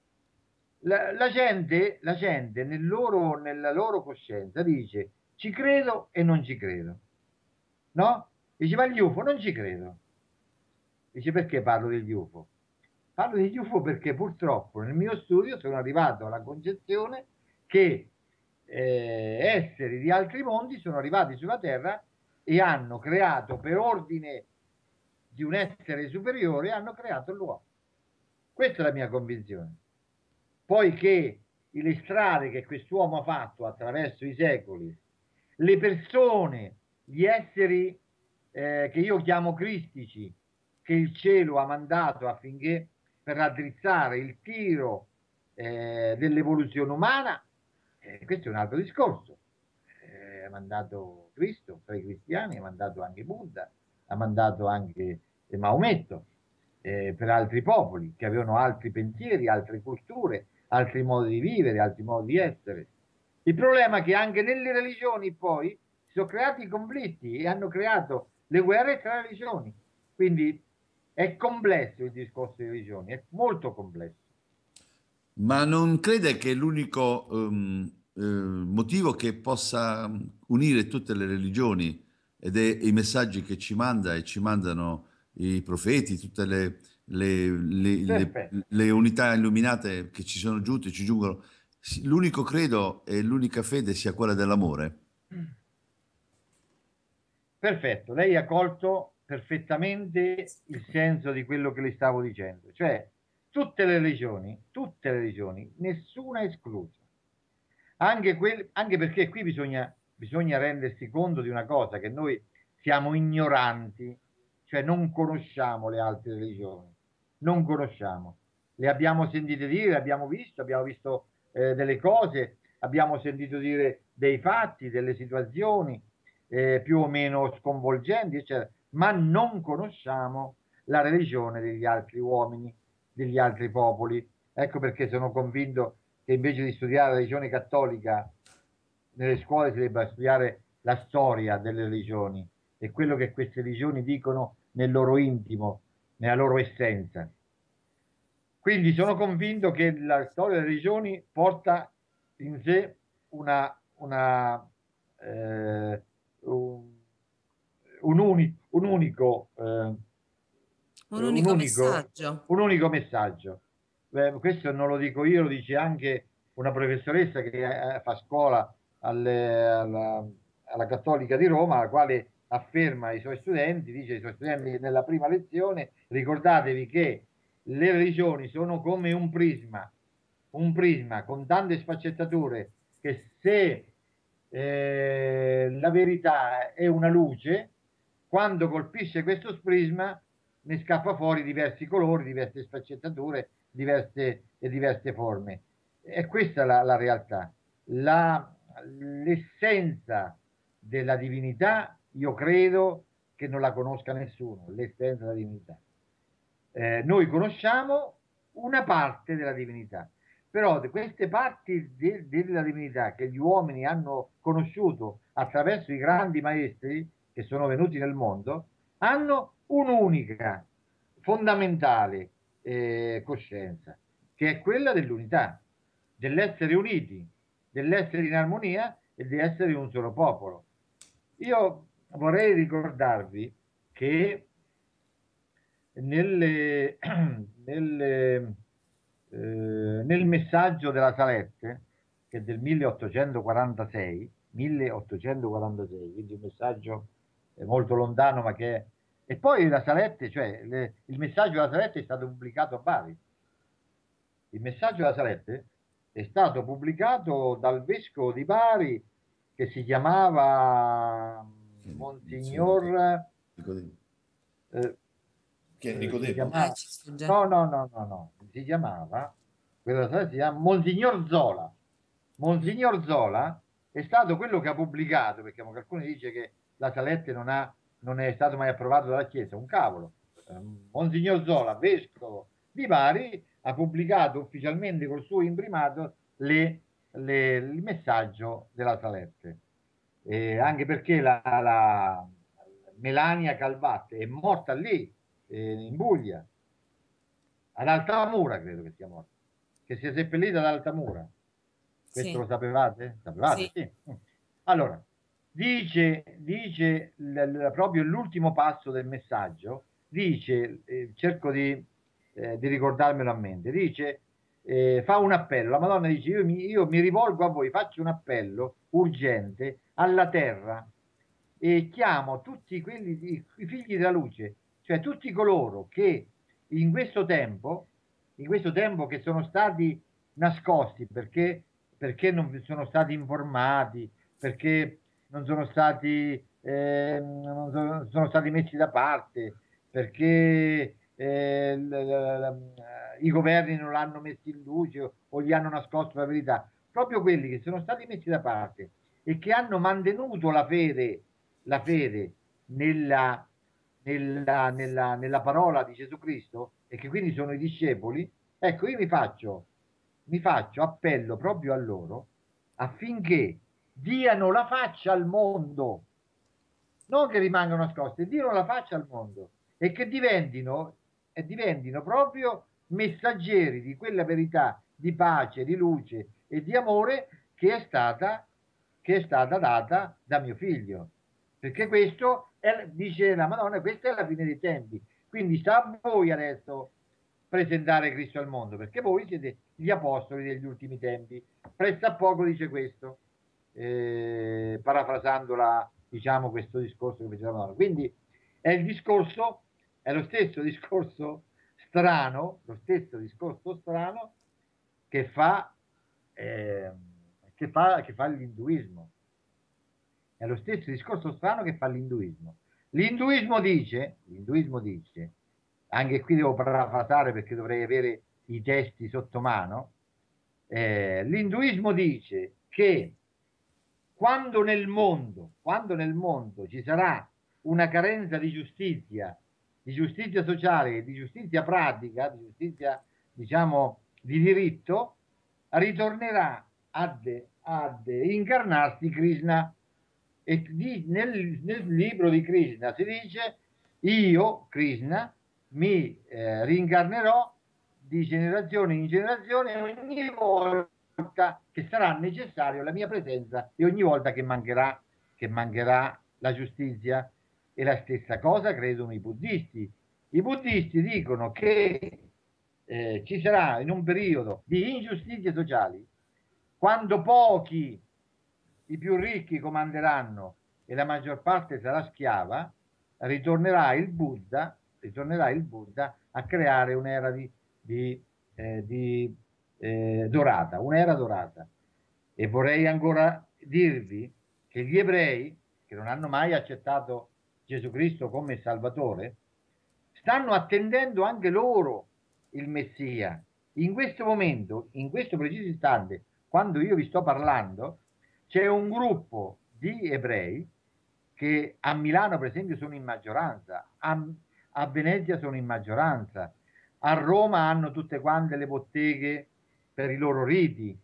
La gente nella loro coscienza dice ci credo e non ci credo. No? Dice ma gli UFO non ci credo. Dice perché parlo degli UFO? Parlo degli UFO perché purtroppo nel mio studio sono arrivato alla concezione che esseri di altri mondi sono arrivati sulla Terra e hanno creato per ordine di un essere superiore, hanno creato l'uomo. Questa è la mia convinzione. Poiché le strade che quest'uomo ha fatto attraverso i secoli, le persone, gli esseri che io chiamo cristici, che il cielo ha mandato affinché per raddrizzare il tiro dell'evoluzione umana, questo è un altro discorso. Ha mandato Cristo tra i cristiani, ha mandato anche Buddha, ha mandato anche Maometto per altri popoli che avevano altri pensieri, altre culture, altri modi di vivere, altri modi di essere. Il problema è che anche nelle religioni poi si sono creati conflitti e hanno creato le guerre tra religioni. Quindi è complesso il discorso di religioni, è molto complesso. Ma non crede che l'unico motivo che possa unire tutte le religioni ed è i messaggi che ci manda e ci mandano i profeti, tutte Perfetto. le unità illuminate che ci sono giunte, ci giungono, l'unico credo e l'unica fede sia quella dell'amore? Perfetto, lei ha colto perfettamente il senso di quello che le stavo dicendo, cioè tutte le religioni, nessuna esclusa, anche perché qui bisogna rendersi conto di una cosa, che noi siamo ignoranti, cioè non conosciamo le altre religioni, non conosciamo, le abbiamo sentite dire, abbiamo visto delle cose, abbiamo sentito dire dei fatti, delle situazioni più o meno sconvolgenti, eccetera, ma non conosciamo la religione degli altri uomini, degli altri popoli. Ecco perché sono convinto che invece di studiare la religione cattolica nelle scuole si debba studiare la storia delle religioni e quello che queste religioni dicono nel loro intimo, nella loro essenza. Quindi sono convinto che la storia delle religioni porta in sé un, un unico, Un un unico unico, messaggio. un unico messaggio. Questo non lo dico io, lo dice anche una professoressa che fa scuola alla Cattolica di Roma, la quale afferma ai suoi studenti, dice ai suoi studenti nella prima lezione, ricordatevi che le religioni sono come un prisma con tante sfaccettature che se la verità è una luce, quando colpisce questo prisma ne scappa fuori diversi colori, diverse sfaccettature, diverse forme. E questa è la realtà. L'essenza della divinità, io credo che non la conosca nessuno, l'essenza della divinità. Noi conosciamo una parte della divinità, però queste parti della divinità che gli uomini hanno conosciuto attraverso i grandi maestri che sono venuti nel mondo, hanno un'unica, fondamentale coscienza, che è quella dell'unità, dell'essere uniti, dell'essere in armonia e di essere un solo popolo. Io vorrei ricordarvi che nelle, nel messaggio della Salette, che è del 1846, quindi un messaggio molto lontano, ma che è... E poi la Salette, cioè il messaggio della Salette è stato pubblicato a Bari. Il messaggio della Salette è stato pubblicato dal vescovo di Bari che si chiamava Monsignor... Che è si Nicodemo? chiamava... Ci sfugge. No, no, no, no, no, si chiamava quella della Salette si chiama Monsignor Zola. Monsignor Zola è stato quello che ha pubblicato, perché qualcuno dice che la Salette non è stato mai approvato dalla Chiesa, un cavolo. Monsignor Zola, vescovo di Bari, ha pubblicato ufficialmente col suo imprimato il messaggio della Salette. Anche perché la Melania Calvatte è morta lì, in Puglia, ad Altamura credo che sia morta, che si è seppellita ad Altamura. Questo Sì, lo sapevate? Sapevate? sì, Sì. Allora, dice proprio l'ultimo passo del messaggio, dice, cerco di ricordarmelo a mente, dice, fa un appello, la Madonna dice, io mi rivolgo a voi, faccio un appello urgente alla terra e chiamo tutti i figli della luce, cioè tutti coloro che in questo tempo che sono stati nascosti perché non sono stati informati, perché non sono stati messi da parte, perché i governi non l'hanno messo in luce o gli hanno nascosto la verità. Proprio quelli che sono stati messi da parte e che hanno mantenuto la fede nella parola di Gesù Cristo e che quindi sono i discepoli, ecco, io mi faccio appello proprio a loro affinché diano la faccia al mondo, non che rimangano nascosti, diano la faccia al mondo e che diventino proprio messaggeri di quella verità di pace, di luce e di amore che è stata data da mio figlio. Perché questo è, dice la Madonna, questa è la fine dei tempi. Quindi sta a voi adesso presentare Cristo al mondo, perché voi siete gli apostoli degli ultimi tempi. Presta poco dice questo, parafrasando diciamo, questo discorso che faceva la Madonna. Quindi è lo stesso discorso strano, che fa, eh, che fa l'induismo. È lo stesso discorso strano che fa l'induismo. L'induismo dice, anche qui devo parafrasare perché dovrei avere i testi sotto mano, l'induismo dice che quando nel mondo ci sarà una carenza di giustizia sociale, di giustizia pratica, di giustizia, diciamo, di diritto, ritornerà ad incarnarsi Krishna. E nel libro di Krishna si dice, io, Krishna, mi rincarnerò di generazione in generazione ogni volta che sarà necessario la mia presenza e ogni volta che mancherà la giustizia. E la stessa cosa credono i buddisti. I buddisti dicono che ci sarà in un periodo di ingiustizie sociali, quando pochi, i più ricchi, comanderanno e la maggior parte sarà schiava, ritornerà il Buddha a creare un'era dorata, un'era dorata. E vorrei ancora dirvi che gli ebrei, che non hanno mai accettato Gesù Cristo come Salvatore, stanno attendendo anche loro il Messia. In questo momento, in questo preciso istante, quando io vi sto parlando, c'è un gruppo di ebrei che a Milano, per esempio, sono in maggioranza, a Venezia sono in maggioranza, a Roma hanno tutte quante le botteghe per i loro riti.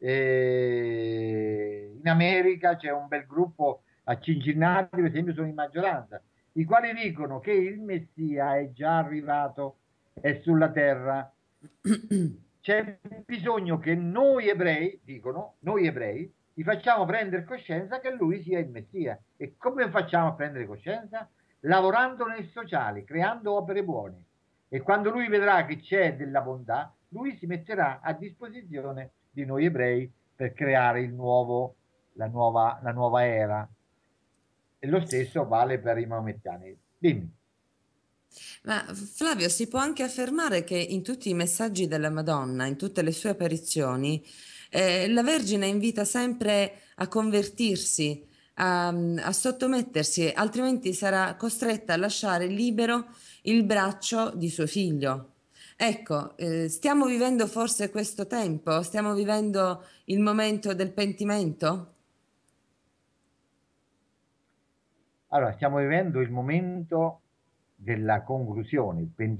In America c'è un bel gruppo a Cincinnati, per esempio, sono in maggioranza, i quali dicono che il Messia è già arrivato, è sulla terra. C'è bisogno che noi ebrei, dicono, noi ebrei, gli facciamo prendere coscienza che lui sia il Messia. E come facciamo a prendere coscienza? Lavorando nel sociale, creando opere buone. E quando lui vedrà che c'è della bontà, lui si metterà a disposizione di noi ebrei per creare la nuova era. E lo stesso vale per i maomettani. Dimmi. Ma Flavio, si può anche affermare che in tutti i messaggi della Madonna, in tutte le sue apparizioni, la Vergine invita sempre a convertirsi, a sottomettersi, altrimenti sarà costretta a lasciare libero il braccio di suo figlio. Ecco, stiamo vivendo forse questo tempo? Stiamo vivendo il momento del pentimento? Allora, stiamo vivendo il momento della conclusione.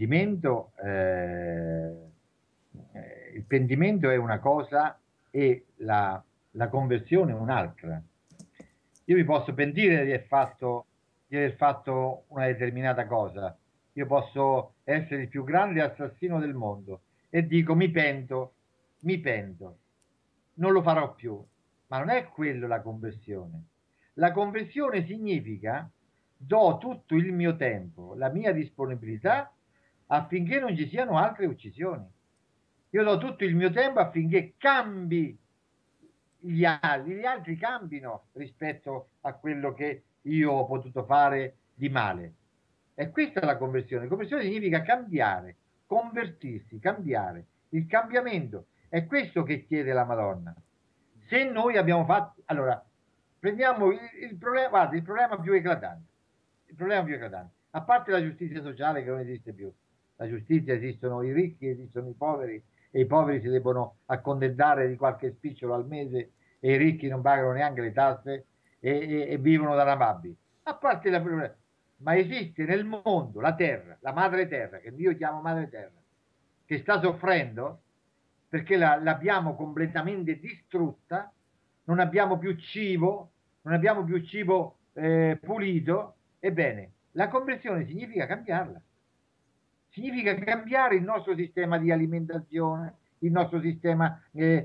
Il pentimento è una cosa e la conversione è un'altra. Io mi posso pentire di aver fatto una determinata cosa. Io posso essere il più grande assassino del mondo e dico mi pento, non lo farò più. Ma non è quello la conversione. La conversione significa do tutto il mio tempo, la mia disponibilità affinché non ci siano altre uccisioni. Io do tutto il mio tempo affinché cambi gli altri cambino rispetto a quello che io ho potuto fare di male. E questa è la conversione. Conversione significa cambiare, convertirsi, cambiare. Il cambiamento è questo che chiede la Madonna. Se noi abbiamo fatto... Allora, prendiamo il problema, guarda, il problema più eclatante. Il problema più eclatante. A parte la giustizia sociale che non esiste più. La giustizia esistono i ricchi, esistono i poveri, e i poveri si debbono accontentare di qualche spicciolo al mese e i ricchi non pagano neanche le tasse e vivono da nababbi. A parte la problema, ma esiste nel mondo la terra, la madre terra, che io chiamo madre terra, che sta soffrendo perché l'abbiamo completamente distrutta, non abbiamo più cibo, non abbiamo più cibo pulito. Ebbene, la conversione significa cambiarla. Significa cambiare il nostro sistema di alimentazione, il nostro sistema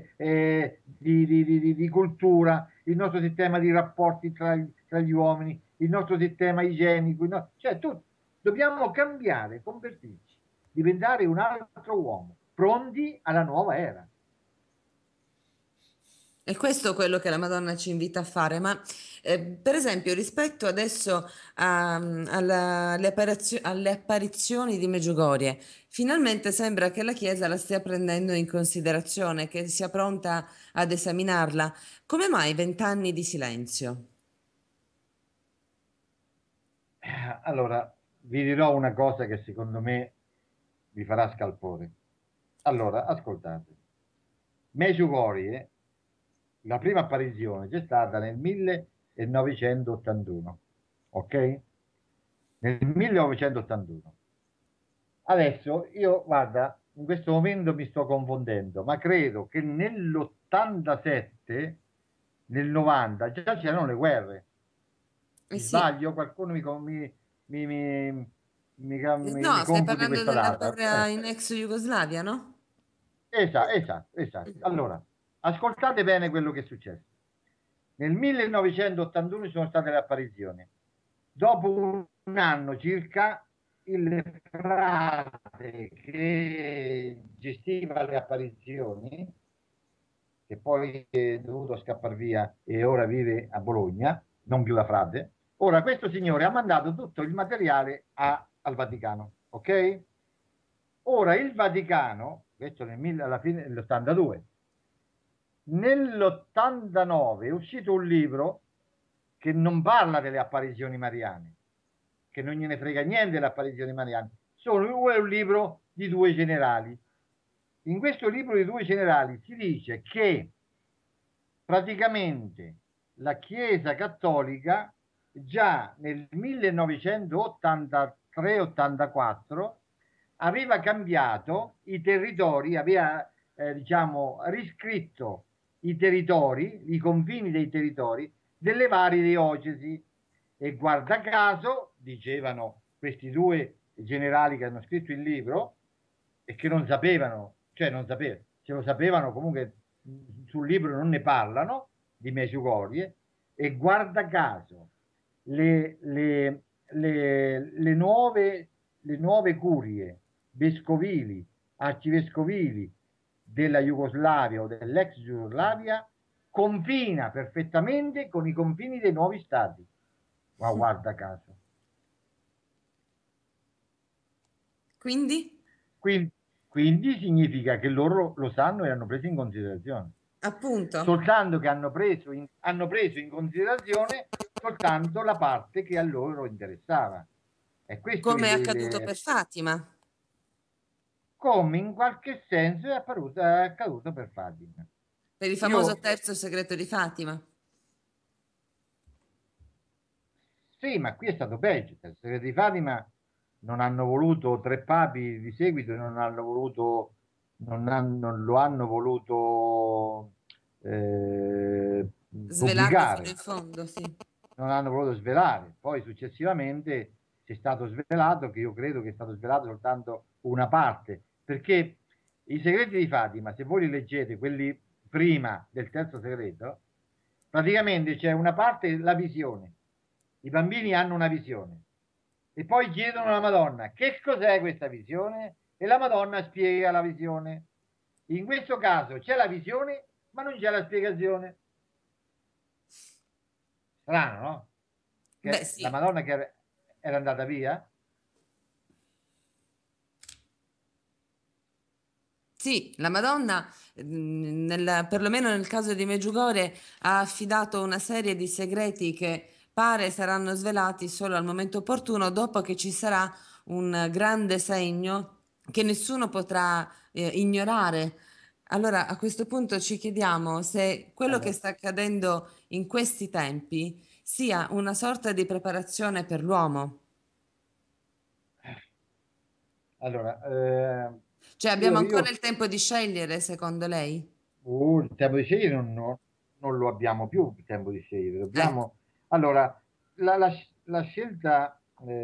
di cultura, il nostro sistema di rapporti tra gli uomini, il nostro sistema igienico, cioè tutto. Dobbiamo cambiare, convertirci, diventare un altro uomo, pronti alla nuova era. E questo è quello che la Madonna ci invita a fare, ma per esempio rispetto adesso alle apparizioni di Medjugorje, finalmente sembra che la Chiesa la stia prendendo in considerazione, che sia pronta ad esaminarla. Come mai 20 anni di silenzio? Allora, vi dirò una cosa che secondo me vi farà scalpore. Allora, ascoltate. Medjugorje, la prima apparizione c'è stata nel 1981, ok? Nel 1981. Adesso io, guarda, in questo momento mi sto confondendo, ma credo che nell'87, nel 90, già c'erano le guerre. Eh Mi sì, sbaglio? Qualcuno mi no, stai computi parlando questa della data? guerra in ex Jugoslavia, no? Esatto. Allora, ascoltate bene quello che è successo. Nel 1981 ci sono state le apparizioni. Dopo un anno circa, il frate che gestiva le apparizioni, che poi è dovuto scappare via e ora vive a Bologna, non più da frate, ora questo signore ha mandato tutto il materiale al Vaticano, ok? Ora il Vaticano, questo alla fine dell'82, nell'89 è uscito un libro che non parla delle apparizioni mariane, che non gliene frega niente delle apparizioni mariane, è un libro di due generali. In questo libro di due generali si dice che praticamente la Chiesa Cattolica già nel 1983-84 aveva cambiato i territori, aveva diciamo riscritto i territori, i confini dei territori delle varie diocesi, e guarda caso, dicevano questi due generali che hanno scritto il libro e che non sapevano, cioè non sapevano, se lo sapevano comunque sul libro non ne parlano di Medjugorje, e guarda caso le nuove curie vescovili, arcivescovili della Jugoslavia o dell'ex Jugoslavia confina perfettamente con i confini dei nuovi stati. Ma guarda caso. Quindi, Quindi significa che loro lo sanno e hanno preso in considerazione. appunto, Soltanto che hanno preso in considerazione soltanto la parte che a loro interessava. E questo come è accaduto per Fatima. come in qualche senso è accaduto per Fatima. Per il famoso Io, terzo segreto di Fatima. sì, ma qui è stato peggio. Il segreto di Fatima non hanno voluto tre papi di seguito, non hanno voluto, non lo hanno voluto Svelarlo fino in pubblicare, fondo, sì. non hanno voluto svelare. Poi successivamente è stato svelato, che io credo che è stato svelato soltanto una parte, perché i segreti di Fatima, se voi li leggete, quelli prima del terzo segreto, praticamente c'è una parte, la visione. I bambini hanno una visione e poi chiedono alla Madonna che cos'è questa visione e la Madonna spiega la visione. In questo caso c'è la visione, ma non c'è la spiegazione. Strano, no? Beh, Che la sì. Madonna che era andata via? Sì, la Madonna, perlomeno nel caso di Medjugorje, ha affidato una serie di segreti che pare saranno svelati solo al momento opportuno, dopo che ci sarà un grande segno che nessuno potrà ignorare. Allora, a questo punto ci chiediamo se quello che Allora, sta accadendo in questi tempi sia una sorta di preparazione per l'uomo. allora, Cioè, abbiamo ancora io il tempo di scegliere, secondo lei? il tempo di scegliere non lo abbiamo più, il tempo di scegliere. Ecco. Dobbiamo, allora, la scelta,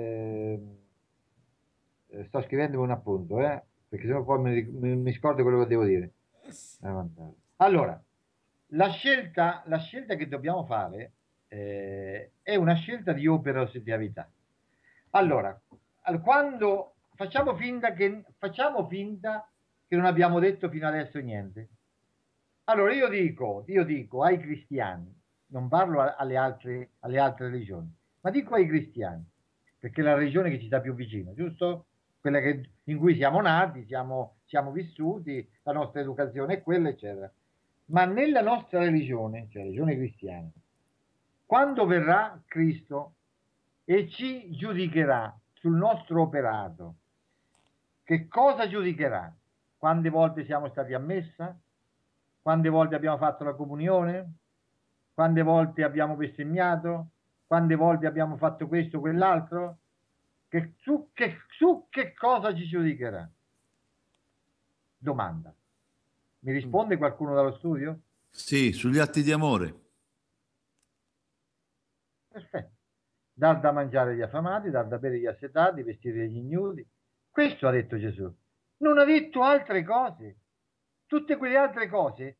sto scrivendo un appunto, perché sennò poi mi scordo quello che devo dire. Allora, la scelta che dobbiamo fare è una scelta di operatività. Allora, quando facciamo finta che non abbiamo detto fino adesso niente. Allora io dico ai cristiani, non parlo alle altre religioni, ma dico ai cristiani, perché è la religione che ci sta più vicino, giusto? Quella in cui siamo nati, siamo vissuti, la nostra educazione è quella, eccetera. Ma nella nostra religione, cioè la religione cristiana, quando verrà Cristo e ci giudicherà sul nostro operato, che cosa giudicherà? Quante volte siamo stati a messa? Quante volte abbiamo fatto la comunione? Quante volte abbiamo bestemmiato? Quante volte abbiamo fatto questo o quell'altro? Su che cosa ci giudicherà? Domanda. Mi risponde qualcuno dallo studio? Sì, sugli atti di amore. Perfetto. Dar da mangiare agli affamati, dar da bere agli assetati, vestire gli ignudi. Questo ha detto Gesù. Non ha detto altre cose. Tutte quelle altre cose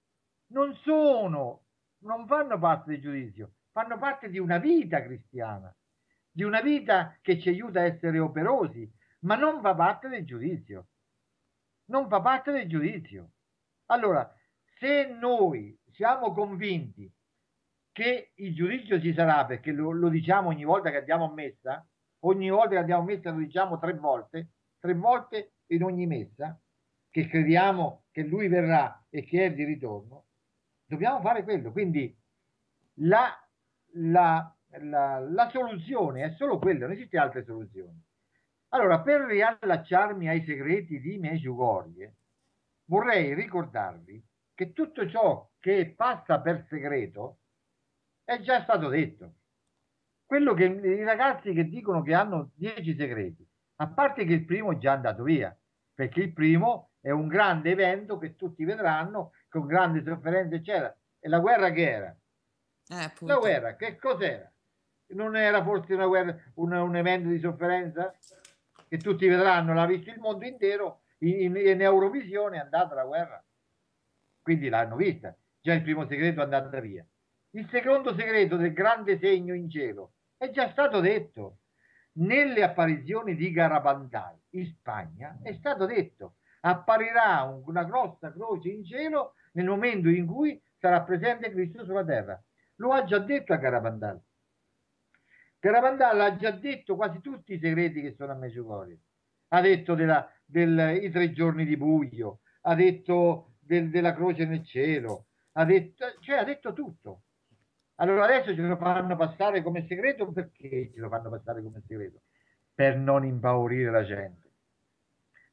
non fanno parte del giudizio, fanno parte di una vita cristiana, di una vita che ci aiuta a essere operosi, ma non fa parte del giudizio. Non fa parte del giudizio. Allora, se noi siamo convinti che il giudizio ci sarà, perché lo diciamo ogni volta che andiamo a messa, ogni volta che andiamo a messa lo diciamo tre volte in ogni messa, che crediamo che lui verrà e che è di ritorno, dobbiamo fare quello. Quindi la, la soluzione è solo quella, non esiste altre soluzioni. Allora, per riallacciarmi ai segreti di Medjugorje, vorrei ricordarvi che tutto ciò che passa per segreto è già stato detto. Quello che i ragazzi che dicono che hanno 10 segreti, a parte che il primo è già andato via, perché il primo è un grande evento che tutti vedranno con grande sofferenza, eccetera. E la guerra che era? La Appunto. guerra che cos'era? Non era forse una guerra, un evento di sofferenza? Che tutti vedranno, l'ha visto il mondo intero, in Eurovisione è andata la guerra. Quindi l'hanno vista. Già il primo segreto è andato via. Il secondo segreto del grande segno in cielo è già stato detto. Nelle apparizioni di Garabandal in Spagna è stato detto apparirà una grossa croce in cielo nel momento in cui sarà presente Cristo sulla terra. Lo ha già detto a Garabandal. Garabandal ha già detto quasi tutti i segreti che sono a Medjugorje. Ha detto i 3 giorni di buio, ha detto della croce nel cielo, ha detto tutto. Allora adesso ce lo fanno passare come segreto, perché ce lo fanno passare come segreto? Per non impaurire la gente,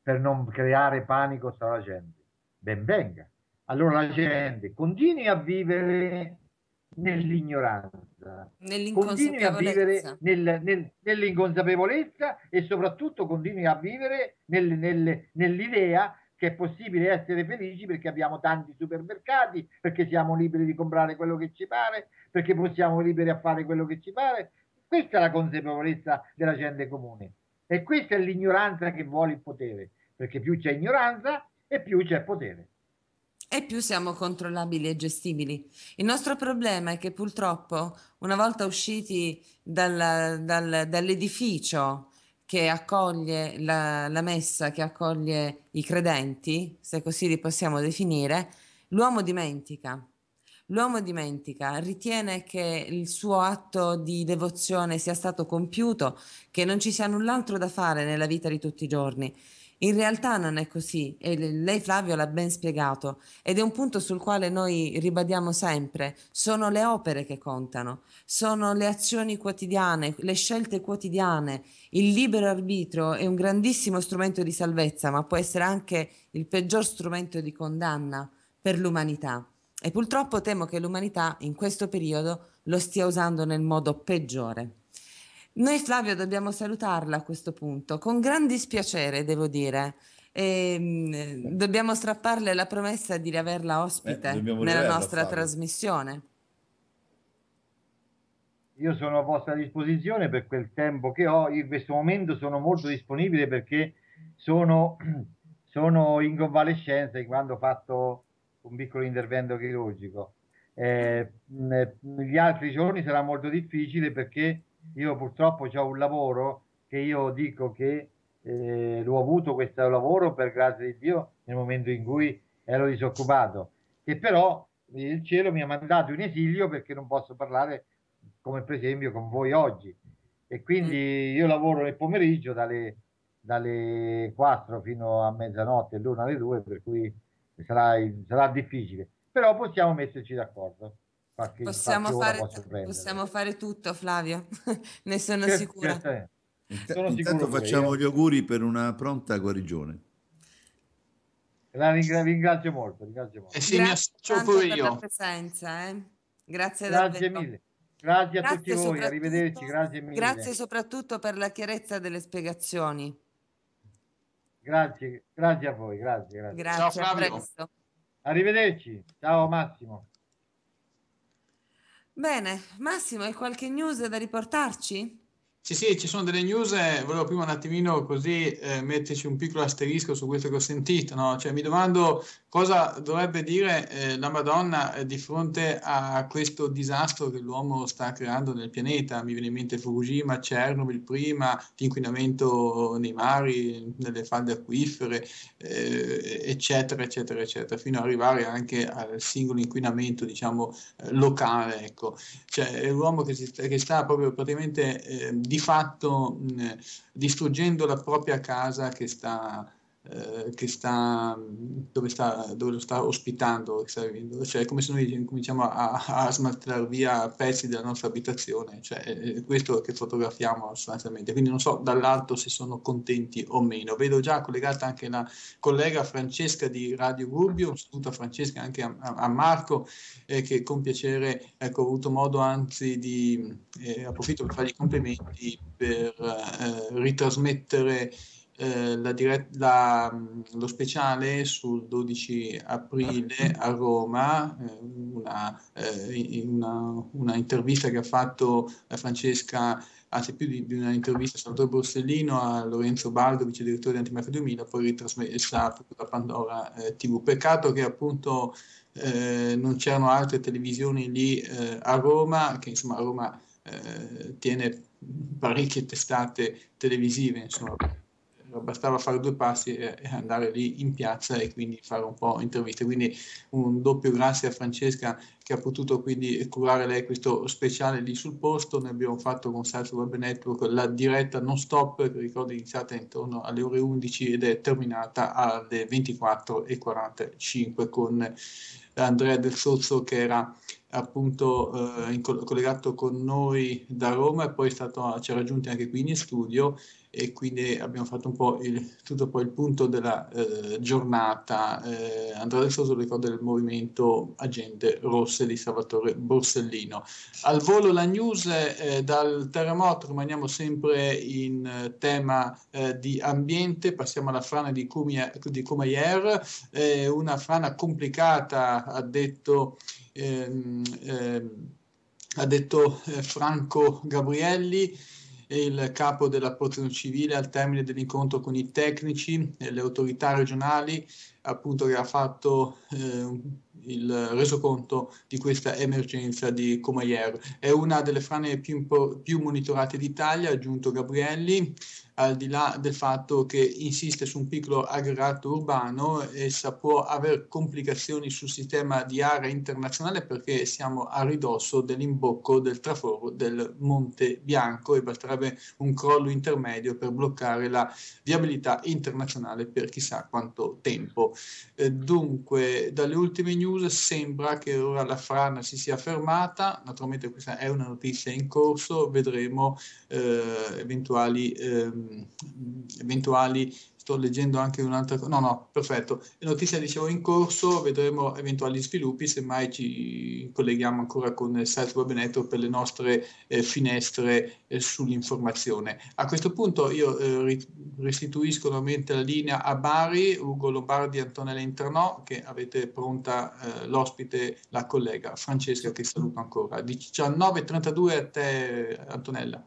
per non creare panico tra la gente. Ben venga. Allora la gente continui a vivere nell'ignoranza, continui a vivere nell'inconsapevolezza. nell'inconsapevolezza e soprattutto continui a vivere nell'idea che è possibile essere felici perché abbiamo tanti supermercati, perché siamo liberi di comprare quello che ci pare, perché possiamo liberi a fare quello che ci pare. Questa è la consapevolezza della gente comune. E questa è l'ignoranza che vuole il potere, perché più c'è ignoranza e più c'è potere. E più siamo controllabili e gestibili. Il nostro problema è che purtroppo, una volta usciti dall'edificio che accoglie la messa, che accoglie i credenti, se così li possiamo definire, l'uomo dimentica. L'uomo dimentica, ritiene che il suo atto di devozione sia stato compiuto, che non ci sia null'altro da fare nella vita di tutti i giorni. In realtà non è così e lei Flavio l'ha ben spiegato ed è un punto sul quale noi ribadiamo sempre, sono le opere che contano, sono le azioni quotidiane, le scelte quotidiane, il libero arbitrio è un grandissimo strumento di salvezza, ma può essere anche il peggior strumento di condanna per l'umanità. E purtroppo temo che l'umanità in questo periodo lo stia usando nel modo peggiore. Noi Flavio dobbiamo salutarla a questo punto, con gran dispiacere devo dire. Dobbiamo strapparle la promessa di riaverla ospite dobbiamo nella riaverla, nostra Flavio. trasmissione. Io sono a vostra disposizione per quel tempo che ho. In questo momento sono molto disponibile perché sono in convalescenza in quanto ho fatto un piccolo intervento chirurgico. Gli altri giorni sarà molto difficile perché io purtroppo ho un lavoro che io dico che l'ho avuto questo lavoro per grazia di Dio nel momento in cui ero disoccupato, che però il cielo mi ha mandato in esilio perché non posso parlare come per esempio con voi oggi. E quindi io lavoro nel pomeriggio dalle 4 fino a mezzanotte, l'una alle 2, per cui sarà difficile. Però possiamo metterci d'accordo. Qualche ora posso prendere. Possiamo fare tutto, Flavio, ne sono Certo, sicura. certamente. Sono Intanto sicuro pure facciamo io. gli auguri per una pronta guarigione. La ringrazio molto, ringrazio molto. E sì, mi Grazie associo tanto pure per la io. presenza, eh. Grazie Grazie davvero. mille. Grazie a tutti Grazie voi, soprattutto, arrivederci, grazie grazie mille. soprattutto per la chiarezza delle spiegazioni. Grazie, grazie a voi, grazie, grazie. Ciao Grazie, a Flavio. presto. Arrivederci. Ciao Massimo. Bene, Massimo, hai qualche news da riportarci? Sì, ci sono delle news, volevo prima un attimino così metterci un piccolo asterisco su questo che ho sentito, no? Cioè mi domando cosa dovrebbe dire la Madonna di fronte a questo disastro che l'uomo sta creando nel pianeta. Mi viene in mente Fukushima, Chernobyl prima, l'inquinamento nei mari, nelle falde acquifere, eccetera, eccetera, eccetera, fino ad arrivare anche al singolo inquinamento, diciamo, locale, ecco. Cioè è l'uomo che sta proprio praticamente di fatto distruggendo la propria casa dove lo sta ospitando, sta vivendo. Cioè è come se noi cominciamo a smaltire via pezzi della nostra abitazione, cioè è questo che fotografiamo sostanzialmente. Quindi non so dall'alto se sono contenti o meno. Vedo già collegata anche la collega Francesca di Radio Gubbio, un saluto a Francesca e anche a Marco, che con piacere ecco, ho avuto modo anzi di approfitto per fargli i complimenti per ritrasmettere lo speciale sul 12 aprile a Roma, una intervista che ha fatto Francesca, anzi più di una intervista a Salvatore Borsellino, a Lorenzo Baldo, vice direttore di Antimafia 2000, poi ritrasmessa da Pandora TV. Peccato che appunto non c'erano altre televisioni lì a Roma, che insomma a Roma tiene parecchie testate televisive, insomma bastava fare due passi e andare lì in piazza e quindi fare un po' interviste. Quindi un doppio grazie a Francesca che ha potuto quindi curare lei questo speciale lì sul posto. Ne abbiamo fatto con Salso Web Network la diretta non stop, che ricordo è iniziata intorno alle ore 11 ed è terminata alle 24:45 con Andrea Del Sozzo che era appunto collegato con noi da Roma e poi ci ha raggiunti anche qui in studio e quindi abbiamo fatto un po' tutto poi il punto della giornata. Andrea Del Soso ricorda del movimento Agende Rosse di Salvatore Borsellino. Al volo la news, dal terremoto rimaniamo sempre in tema di ambiente, passiamo alla frana di Courmayeur, una frana complicata, ha detto Franco Gabrielli, il capo della Protezione Civile, al termine dell'incontro con i tecnici e le autorità regionali, appunto, che ha fatto il resoconto di questa emergenza di Courmayeur. È una delle frane più monitorate d'Italia, ha aggiunto Gabrielli, al di là del fatto che insiste su un piccolo aggregato urbano. Essa può avere complicazioni sul sistema di area internazionale perché siamo a ridosso dell'imbocco del traforo del Monte Bianco e basterebbe un crollo intermedio per bloccare la viabilità internazionale per chissà quanto tempo. Dunque, dalle ultime news sembra che ora la frana si sia fermata. Naturalmente questa è una notizia in corso, vedremo eventuali, sto leggendo anche un'altra cosa, no, perfetto, la notizia dicevo in corso, vedremo eventuali sviluppi, semmai ci colleghiamo ancora con il site Webneto per le nostre finestre sull'informazione. A questo punto io restituisco nuovamente la linea a Bari, Ugo Lombardi e Antonella Internò, che avete pronta l'ospite, la collega Francesca, che saluto ancora. 19:32 a te, Antonella.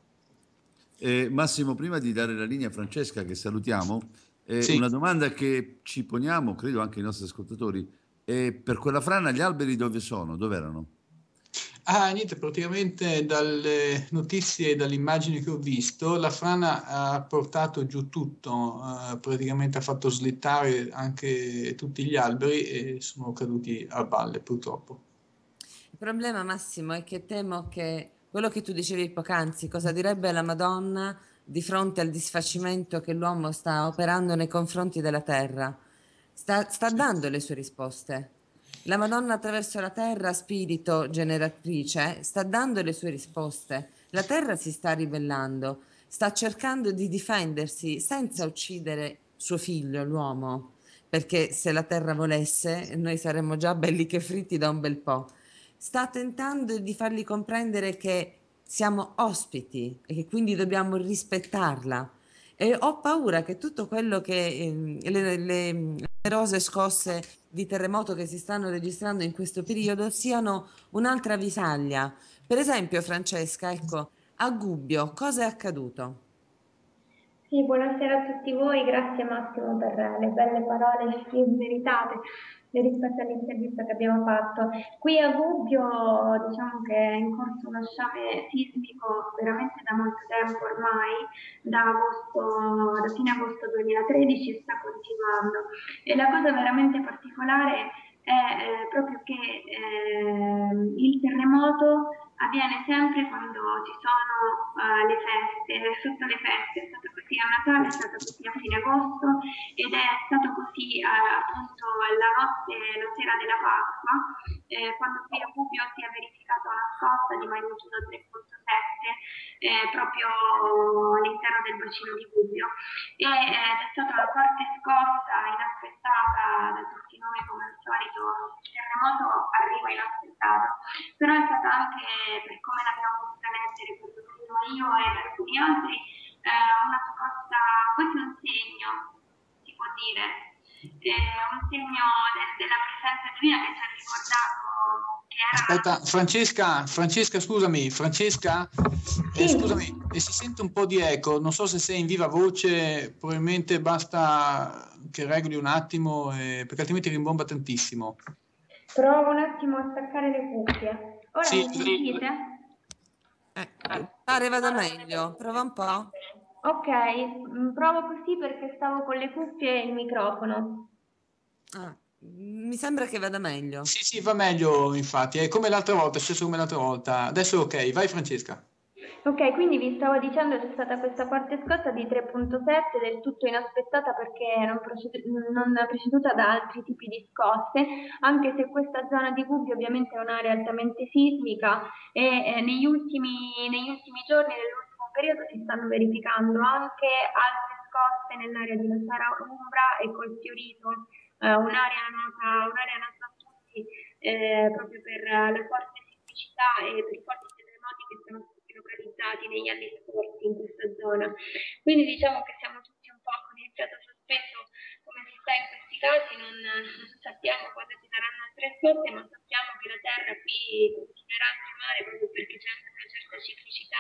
Massimo, prima di dare la linea a Francesca, che salutiamo, Sì. una domanda che ci poniamo, credo anche i nostri ascoltatori, per quella frana gli alberi dove sono? Dove erano? Niente, praticamente dalle notizie e dalle immagini che ho visto, la frana ha portato giù tutto, praticamente ha fatto slittare anche tutti gli alberi e sono caduti a valle, purtroppo. Il problema, Massimo, è che temo che quello che tu dicevi poc'anzi, cosa direbbe la Madonna di fronte al disfacimento che l'uomo sta operando nei confronti della terra, sta dando le sue risposte. La Madonna attraverso la terra, spirito generatrice, sta dando le sue risposte. La terra si sta ribellando, sta cercando di difendersi senza uccidere suo figlio, l'uomo, perché se la terra volesse noi saremmo già belli che fritti da un bel po'. Sta tentando di fargli comprendere che siamo ospiti e che quindi dobbiamo rispettarla. E ho paura che tutto quello che le numerose scosse di terremoto che si stanno registrando in questo periodo siano un'altra visaglia. Per esempio, Francesca, ecco, a Gubbio cosa è accaduto? Sì, buonasera a tutti voi, grazie Massimo per le belle parole meritate rispetto all'intervista che abbiamo fatto. Qui a Gubbio diciamo che è in corso uno sciame sismico veramente da molto tempo ormai, da fine agosto 2013 sta continuando. E la cosa veramente particolare è proprio che il terremoto avviene sempre quando ci sono le feste, sotto le feste. È stato così a Natale, è stato così a fine agosto ed è stato così appunto la sera della Pasqua, quando qui a Gubbio si è verificata una scossa di magnitudo 3,7 proprio all'interno del bacino di Gubbio ed è stata una forte scossa inaspettata da tutti noi, come al solito il terremoto arriva inaspettato, però è stata anche, per come l'abbiamo potuta leggere, per lo primo io e alcuni altri, una scossa, questo è un segno, si può dire, un segno della presenza divina che ci ha ricordato che era... Aspetta, Francesca, scusami, Sì. Scusami, si sente un po' di eco, non so se sei in viva voce, probabilmente basta che regoli un attimo, perché altrimenti rimbomba tantissimo. Provo un attimo a staccare le cuffie. Ora Sì, mi sentite? Pare vada meglio, prova un po'. Ok, provo così perché stavo con le cuffie e il microfono. Mi sembra che vada meglio. Sì, va meglio, infatti, è come l'altra volta, è successo come l'altra volta. Adesso ok, vai Francesca. Ok, quindi vi stavo dicendo c'è stata questa forte scossa di 3,7 del tutto inaspettata perché non preceduta da altri tipi di scosse, anche se questa zona di Gubbio ovviamente è un'area altamente sismica e negli ultimi giorni, nell'ultimo periodo si stanno verificando anche altre scosse nell'area di Nocera Umbra e col Fiorito, un'area nota a tutti proprio per la forte sismicità e per i forti terremoti che sono stati localizzati negli anni scorsi in questa zona. Quindi diciamo che siamo tutti un po' con il fiato sospeso come si sta in questi casi, non sappiamo quando ci saranno altre scosse, ma sappiamo che la terra qui continuerà a tremare proprio perché c'è anche una certa ciclicità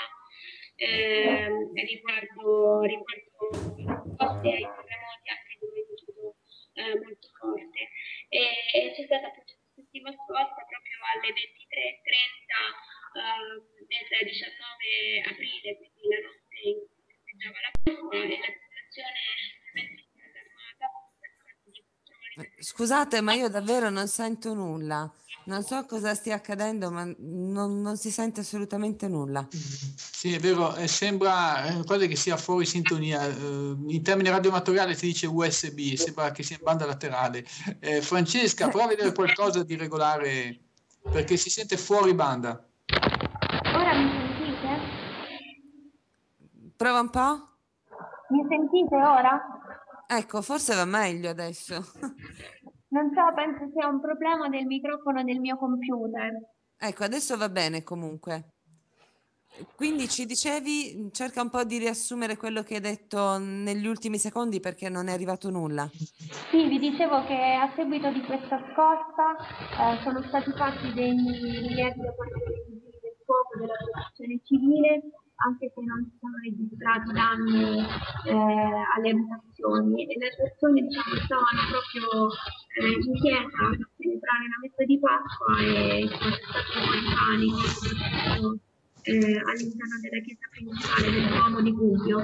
riguardo scosse ai terremoti anche di magnitudo molto forte. E c'è stata appunto quest'ultima scossa proprio alle 23:30 del 19 aprile, quindi la notte in cui festeggiava la Pasqua, e la situazione è allarmata. Scusate, ma io davvero non sento nulla. Non so cosa stia accadendo, ma non si sente assolutamente nulla. Sì, è vero, sembra quasi che sia fuori sintonia. In termini radioamatoriali si dice USB, sembra che sia in banda laterale. Francesca, prova a vedere qualcosa di regolare, perché si sente fuori banda. Ora mi sentite? Prova un po'? Mi sentite ora? Ecco, forse va meglio adesso. Non so, penso sia un problema del microfono del mio computer. Ecco, adesso va bene comunque. Quindi ci dicevi, cerca un po' di riassumere quello che hai detto negli ultimi secondi perché non è arrivato nulla. Sì, vi dicevo che a seguito di questa scossa sono stati fatti dei rilievi da parte dei vigili del fuoco della protezione civile, anche se non si sono registrati danni alle abitazioni, e le persone stavano proprio in chiesa per celebrare la messa di Pasqua e sono stati un po' in panico all'interno della chiesa principale del Duomo di Gubbio.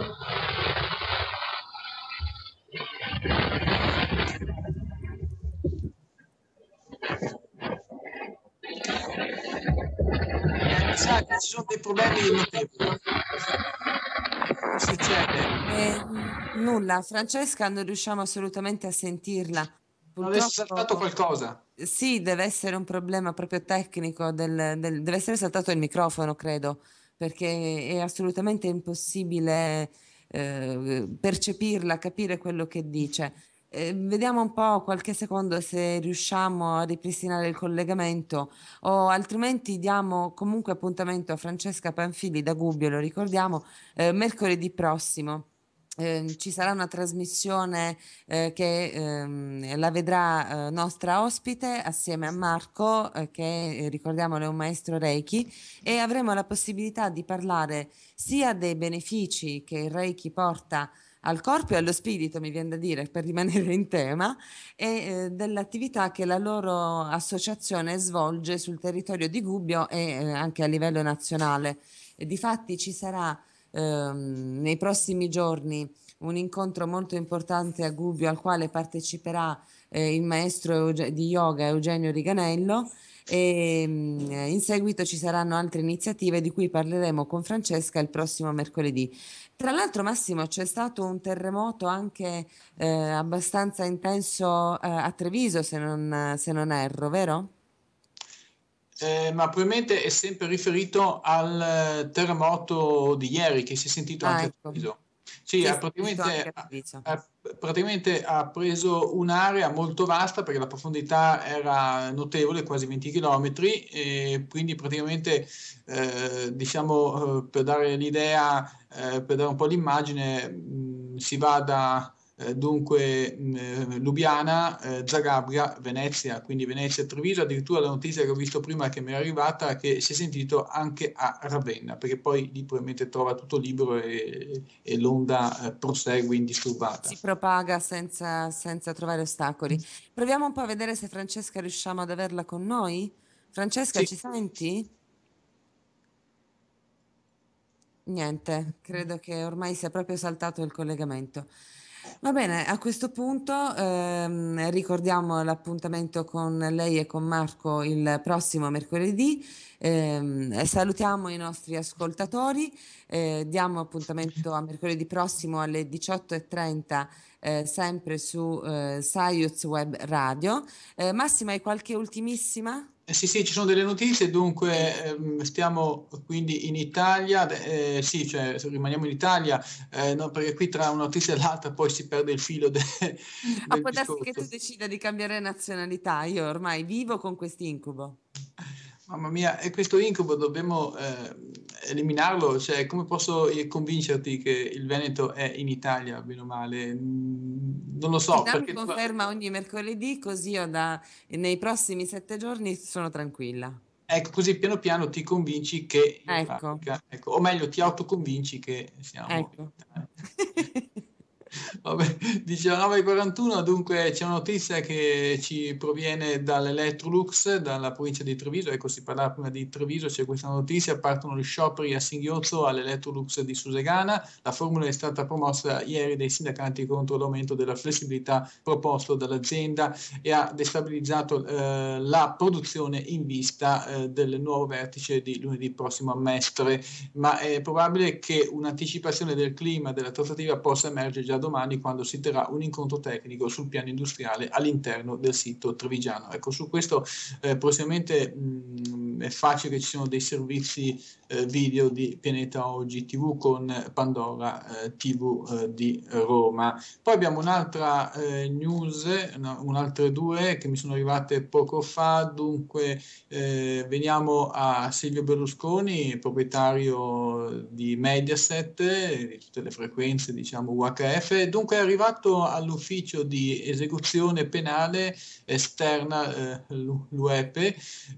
Mi sa che ci sono dei problemi notevoli. Che succede? Nulla, Francesca non riusciamo assolutamente a sentirla. Adesso è saltato qualcosa. Sì, deve essere un problema proprio tecnico, deve essere saltato il microfono, credo, perché è assolutamente impossibile percepirla, capire quello che dice. Vediamo un po' qualche secondo se riusciamo a ripristinare il collegamento o altrimenti diamo comunque appuntamento a Francesca Panfili da Gubbio, lo ricordiamo, mercoledì prossimo. Ci sarà una trasmissione che la vedrà nostra ospite assieme a Marco, che ricordiamolo è un maestro Reiki, e avremo la possibilità di parlare sia dei benefici che il Reiki porta al corpo e allo spirito, mi viene da dire, per rimanere in tema, e dell'attività che la loro associazione svolge sul territorio di Gubbio e anche a livello nazionale. E difatti ci sarà nei prossimi giorni un incontro molto importante a Gubbio al quale parteciperà il maestro di yoga Eugenio Riganello, e in seguito ci saranno altre iniziative di cui parleremo con Francesca il prossimo mercoledì. Tra l'altro, Massimo, c'è stato un terremoto anche abbastanza intenso a Treviso, se non erro, vero? Ma probabilmente è sempre riferito al terremoto di ieri che si è sentito anche a Ecco. Treviso. Sì, Si è ha sentito anche a Treviso. praticamente ha preso un'area molto vasta perché la profondità era notevole, quasi 20 km, e quindi praticamente diciamo per dare l'idea, per dare un po' l'immagine, si va da dunque Lubiana, Zagabria, Venezia, quindi Venezia, Treviso. Addirittura la notizia che ho visto prima che mi è arrivata che si è sentito anche a Ravenna, perché poi lì probabilmente trova tutto libero e l'onda prosegue indisturbata. Si propaga senza trovare ostacoli. Proviamo un po' a vedere se Francesca riusciamo ad averla con noi. Francesca, Sì. ci senti? Niente, credo che ormai sia proprio saltato il collegamento. Va bene, a questo punto ricordiamo l'appuntamento con lei e con Marco il prossimo mercoledì. Salutiamo i nostri ascoltatori, diamo appuntamento a mercoledì prossimo alle 18:30 sempre su Science Web Radio. Massima, hai qualche ultimissima? Sì, sì, ci sono delle notizie, dunque stiamo quindi in Italia, sì, cioè rimaniamo in Italia, no, perché qui tra una notizia e l'altra poi si perde il filo del Può darsi che tu discorso. decida di cambiare nazionalità, io ormai vivo con quest'incubo. Mamma mia, e questo incubo dobbiamo eliminarlo, cioè come posso convincerti che il Veneto è in Italia, bene o male? Non lo Sì, so, dammi perché conferma ogni mercoledì, così io nei prossimi 7 giorni sono tranquilla. ecco, così piano piano ti convinci che in Ecco, pratica, ecco, o meglio ti autoconvinci che siamo in ecco. Italia. Vabbè, 19:41, dunque c'è una notizia che ci proviene dall'Electrolux, dalla provincia di Treviso. Ecco, si parlava prima di Treviso, c'è questa notizia: partono gli scioperi a Singhiozzo all'Electrolux di Susegana. La formula è stata promossa ieri dai sindacati contro l'aumento della flessibilità proposto dall'azienda e ha destabilizzato la produzione in vista del nuovo vertice di lunedì prossimo a Mestre, ma è probabile che un'anticipazione del clima della trattativa possa emergere già domani, quando si terrà un incontro tecnico sul piano industriale all'interno del sito trevigiano. Ecco, su questo prossimamente è facile che ci siano dei servizi video di Pianeta Oggi TV con Pandora TV di Roma. Poi abbiamo un'altra news, un'altre due che mi sono arrivate poco fa. Dunque veniamo a Silvio Berlusconi, proprietario di Mediaset, di tutte le frequenze, diciamo UHF. Dunque è arrivato all'ufficio di esecuzione penale esterna, l'UEPE,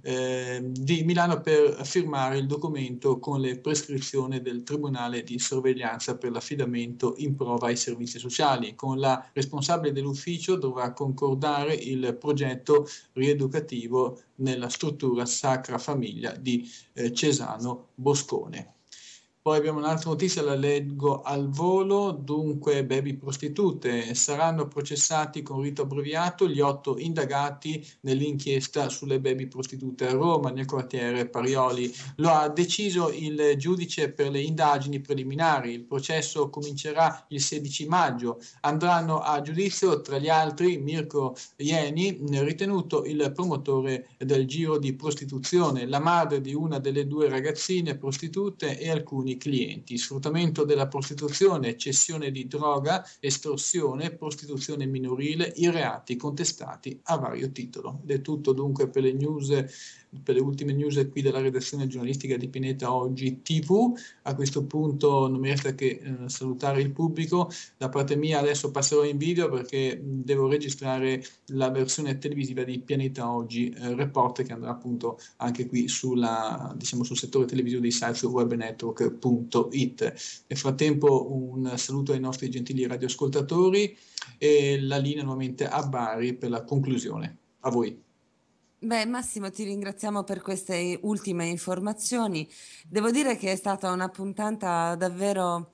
di Milano, per firmare il documento con le prescrizioni del Tribunale di sorveglianza per l'affidamento in prova ai servizi sociali. Con la responsabile dell'ufficio dovrà concordare il progetto rieducativo nella struttura Sacra Famiglia di Cesano Boscone. Poi abbiamo un'altra notizia, la leggo al volo. Dunque, baby prostitute: saranno processati con rito abbreviato gli 8 indagati nell'inchiesta sulle baby prostitute a Roma, nel quartiere Parioli. Lo ha deciso il giudice per le indagini preliminari. Il processo comincerà il 16 maggio. Andranno a giudizio, tra gli altri, Mirko Ieni, ritenuto il promotore del giro di prostituzione, la madre di una delle 2 ragazzine prostitute e alcuni clienti. Sfruttamento della prostituzione, cessione di droga, estorsione, prostituzione minorile, i reati contestati a vario titolo. Ed è tutto dunque per le news, per le ultime news qui della redazione giornalistica di Pianeta Oggi TV. A questo punto non mi resta che salutare il pubblico. Da parte mia adesso passerò in video, perché devo registrare la versione televisiva di Pianeta Oggi Report, che andrà appunto anche qui sulla, diciamo, sul settore televisivo dei siti webnetwork.it. Nel frattempo un saluto ai nostri gentili radioascoltatori e la linea nuovamente a Bari per la conclusione. A voi. Beh, Massimo, ti ringraziamo per queste ultime informazioni. Devo dire che è stata una puntata davvero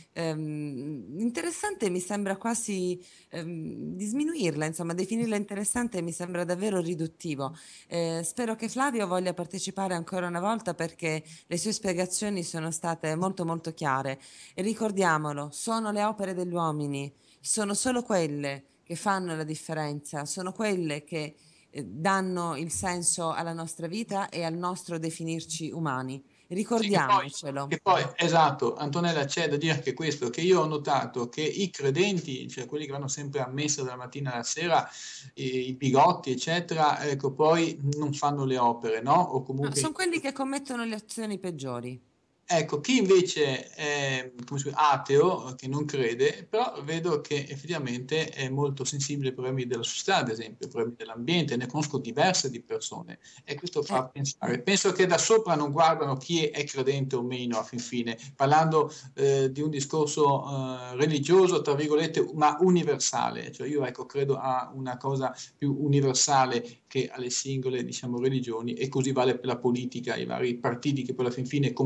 interessante, mi sembra quasi di sminuirla, insomma, definirla interessante mi sembra davvero riduttivo. Spero che Flavio voglia partecipare ancora una volta, perché le sue spiegazioni sono state molto molto chiare. E ricordiamolo, sono le opere degli uomini, sono solo quelle che fanno la differenza, sono quelle che danno il senso alla nostra vita e al nostro definirci umani. Sì, Ricordiamocelo. che poi, esatto, Antonella, c'è da dire anche questo, che io ho notato che i credenti, cioè quelli che vanno sempre a messa dalla mattina alla sera, i bigotti, eccetera, ecco, poi non fanno le opere, no? O No, comunque... sono quelli che commettono le azioni peggiori. Ecco, chi invece è, come si dice, ateo, che non crede, però vedo che effettivamente è molto sensibile ai problemi della società, ad esempio, ai problemi dell'ambiente. Ne conosco diverse di persone e questo Eh, fa pensare. Penso che da sopra non guardano chi è credente o meno, a fin fine, parlando di un discorso religioso, tra virgolette, ma universale. Cioè io, ecco, credo a una cosa più universale che alle singole, diciamo, religioni, e così vale per la politica, i vari partiti che poi alla fin fine, come le religioni,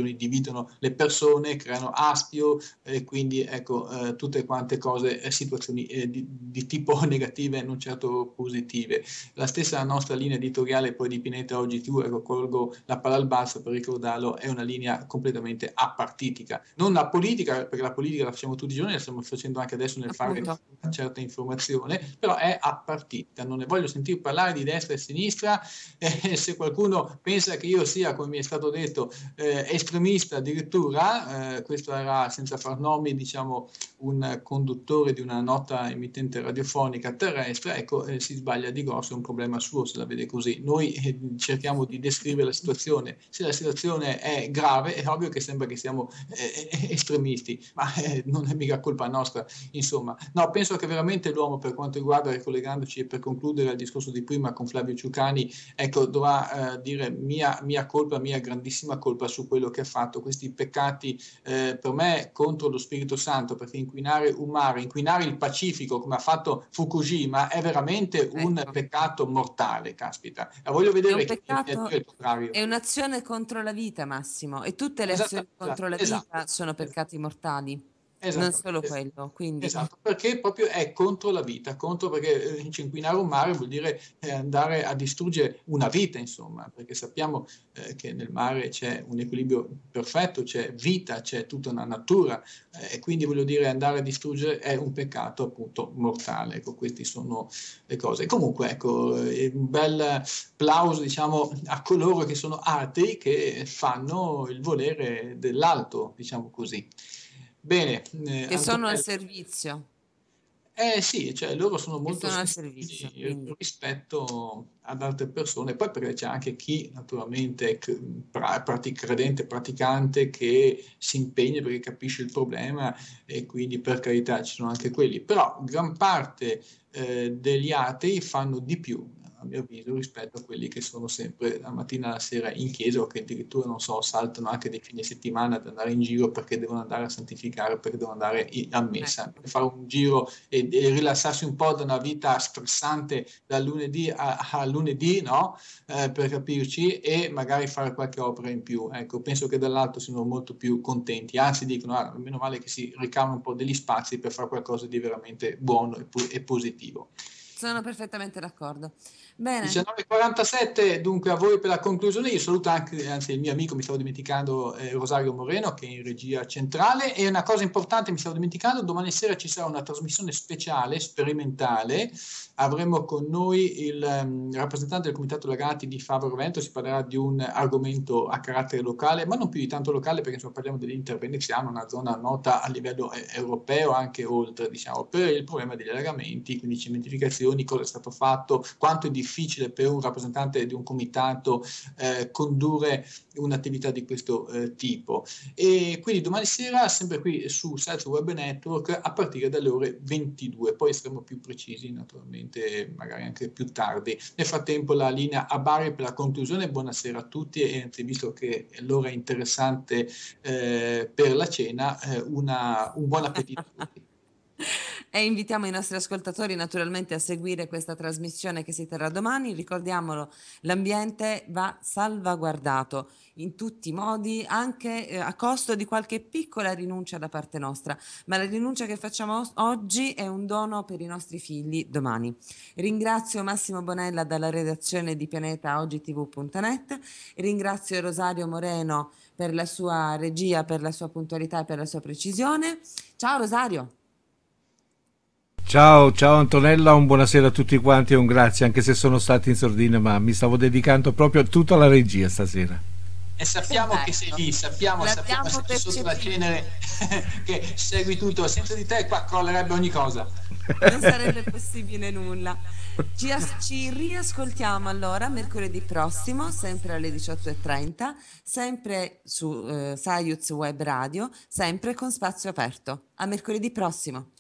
telefoni dividono le persone, creano astio, e quindi ecco, tutte quante cose, situazioni di tipo negative, non certo positive. La stessa nostra linea editoriale poi di Pineta Oggi TV, ecco, colgo la palla al balzo per ricordarlo, è una linea completamente apartitica, non apolitica, perché la politica la facciamo tutti i giorni, la stiamo facendo anche adesso nel fare una certa informazione, però è apartitica, non ne voglio sentire parlare di destra e sinistra, se qualcuno pensa che io sia, come mi è stato detto, estremista addirittura, questo era, senza far nomi, diciamo, un conduttore di una nota emittente radiofonica terrestre, ecco, si sbaglia di grosso, è un problema suo se la vede così. Noi cerchiamo di descrivere la situazione, se la situazione è grave è ovvio che sembra che siamo estremisti, ma non è mica colpa nostra, insomma. No, penso che veramente l'uomo, per quanto riguarda, ricollegandoci e per concludere il discorso di prima con Flavio Ciucani, ecco, dovrà dire mia colpa, mia grandissima colpa su quello che ha fatto, questi peccati per me contro lo Spirito Santo, perché inquinare un mare, inquinare il Pacifico come ha fatto Fukushima è veramente un peccato mortale, caspita. La voglio vedere chi peccato, è il contrario. è un'azione contro la vita, Massimo, e tutte le azioni contro la vita sono peccati mortali. Non solo quello, quindi. Esatto, perché proprio è contro la vita, perché inquinare un mare vuol dire andare a distruggere una vita, insomma, perché sappiamo che nel mare c'è un equilibrio perfetto, c'è vita, c'è tutta una natura, e quindi voglio dire andare a distruggere è un peccato appunto mortale. Ecco, queste sono le cose. Comunque, ecco, un bel plauso, diciamo, a coloro che sono atei, che fanno il volere dell'alto, diciamo così. Bene, che sono al servizio. Sì, cioè loro sono molto al servizio rispetto ad altre persone, poi perché c'è anche chi naturalmente credente, praticante, che si impegna perché capisce il problema, e quindi per carità ci sono anche quelli, però gran parte degli atei fanno di più, a mio avviso, rispetto a quelli che sono sempre la mattina alla sera in chiesa, o che addirittura, non so, saltano anche dei fine settimana ad andare in giro perché devono andare a santificare, perché devono andare a messa, per fare un giro e rilassarsi un po' da una vita stressante dal lunedì a lunedì, no? Per capirci, e magari fare qualche opera in più. Ecco, penso che dall'alto siano molto più contenti, anzi dicono, meno male che si ricavano un po' degli spazi per fare qualcosa di veramente buono e positivo. Sono perfettamente d'accordo. Bene. 19:47, dunque a voi per la conclusione. Io saluto anche, anzi, il mio amico, mi stavo dimenticando, Rosario Moreno, che è in regia centrale. E una cosa importante mi stavo dimenticando: domani sera ci sarà una trasmissione speciale, sperimentale. Avremo con noi il rappresentante del Comitato Lagati di Favaro Veneto. Si parlerà di un argomento a carattere locale, ma non più di tanto locale, perché insomma parliamo dell'Interveneziano, una zona nota a livello europeo, anche oltre, diciamo, per il problema degli allagamenti, quindi cementificazioni, cosa è stato fatto, quanto è difficile per un rappresentante di un comitato condurre un'attività di questo tipo. E quindi domani sera, sempre qui su Science Web Network, a partire dalle ore 22, poi saremo più precisi naturalmente magari anche più tardi. Nel frattempo la linea a Bari per la conclusione. Buonasera a tutti, e anzi, visto che l'ora è interessante per la cena, un buon appetito a tutti. E invitiamo i nostri ascoltatori naturalmente a seguire questa trasmissione che si terrà domani. Ricordiamolo, l'ambiente va salvaguardato in tutti i modi, anche a costo di qualche piccola rinuncia da parte nostra, ma la rinuncia che facciamo oggi è un dono per i nostri figli domani. Ringrazio Massimo Bonella dalla redazione di pianetaogitv.net, ringrazio Rosario Moreno per la sua regia, per la sua puntualità e per la sua precisione. Ciao Rosario! Ciao Antonella, un buonasera a tutti quanti e un grazie, anche se sono stato in sordina, ma mi stavo dedicando proprio a tutta la regia stasera. E sappiamo che sei lì, sappiamo sotto la cenere che segui tutto, senza di te qua crollerebbe ogni cosa. Non sarebbe possibile nulla. Ci riascoltiamo allora mercoledì prossimo, sempre alle 18:30, sempre su Science Web Radio, sempre con spazio aperto. A mercoledì prossimo.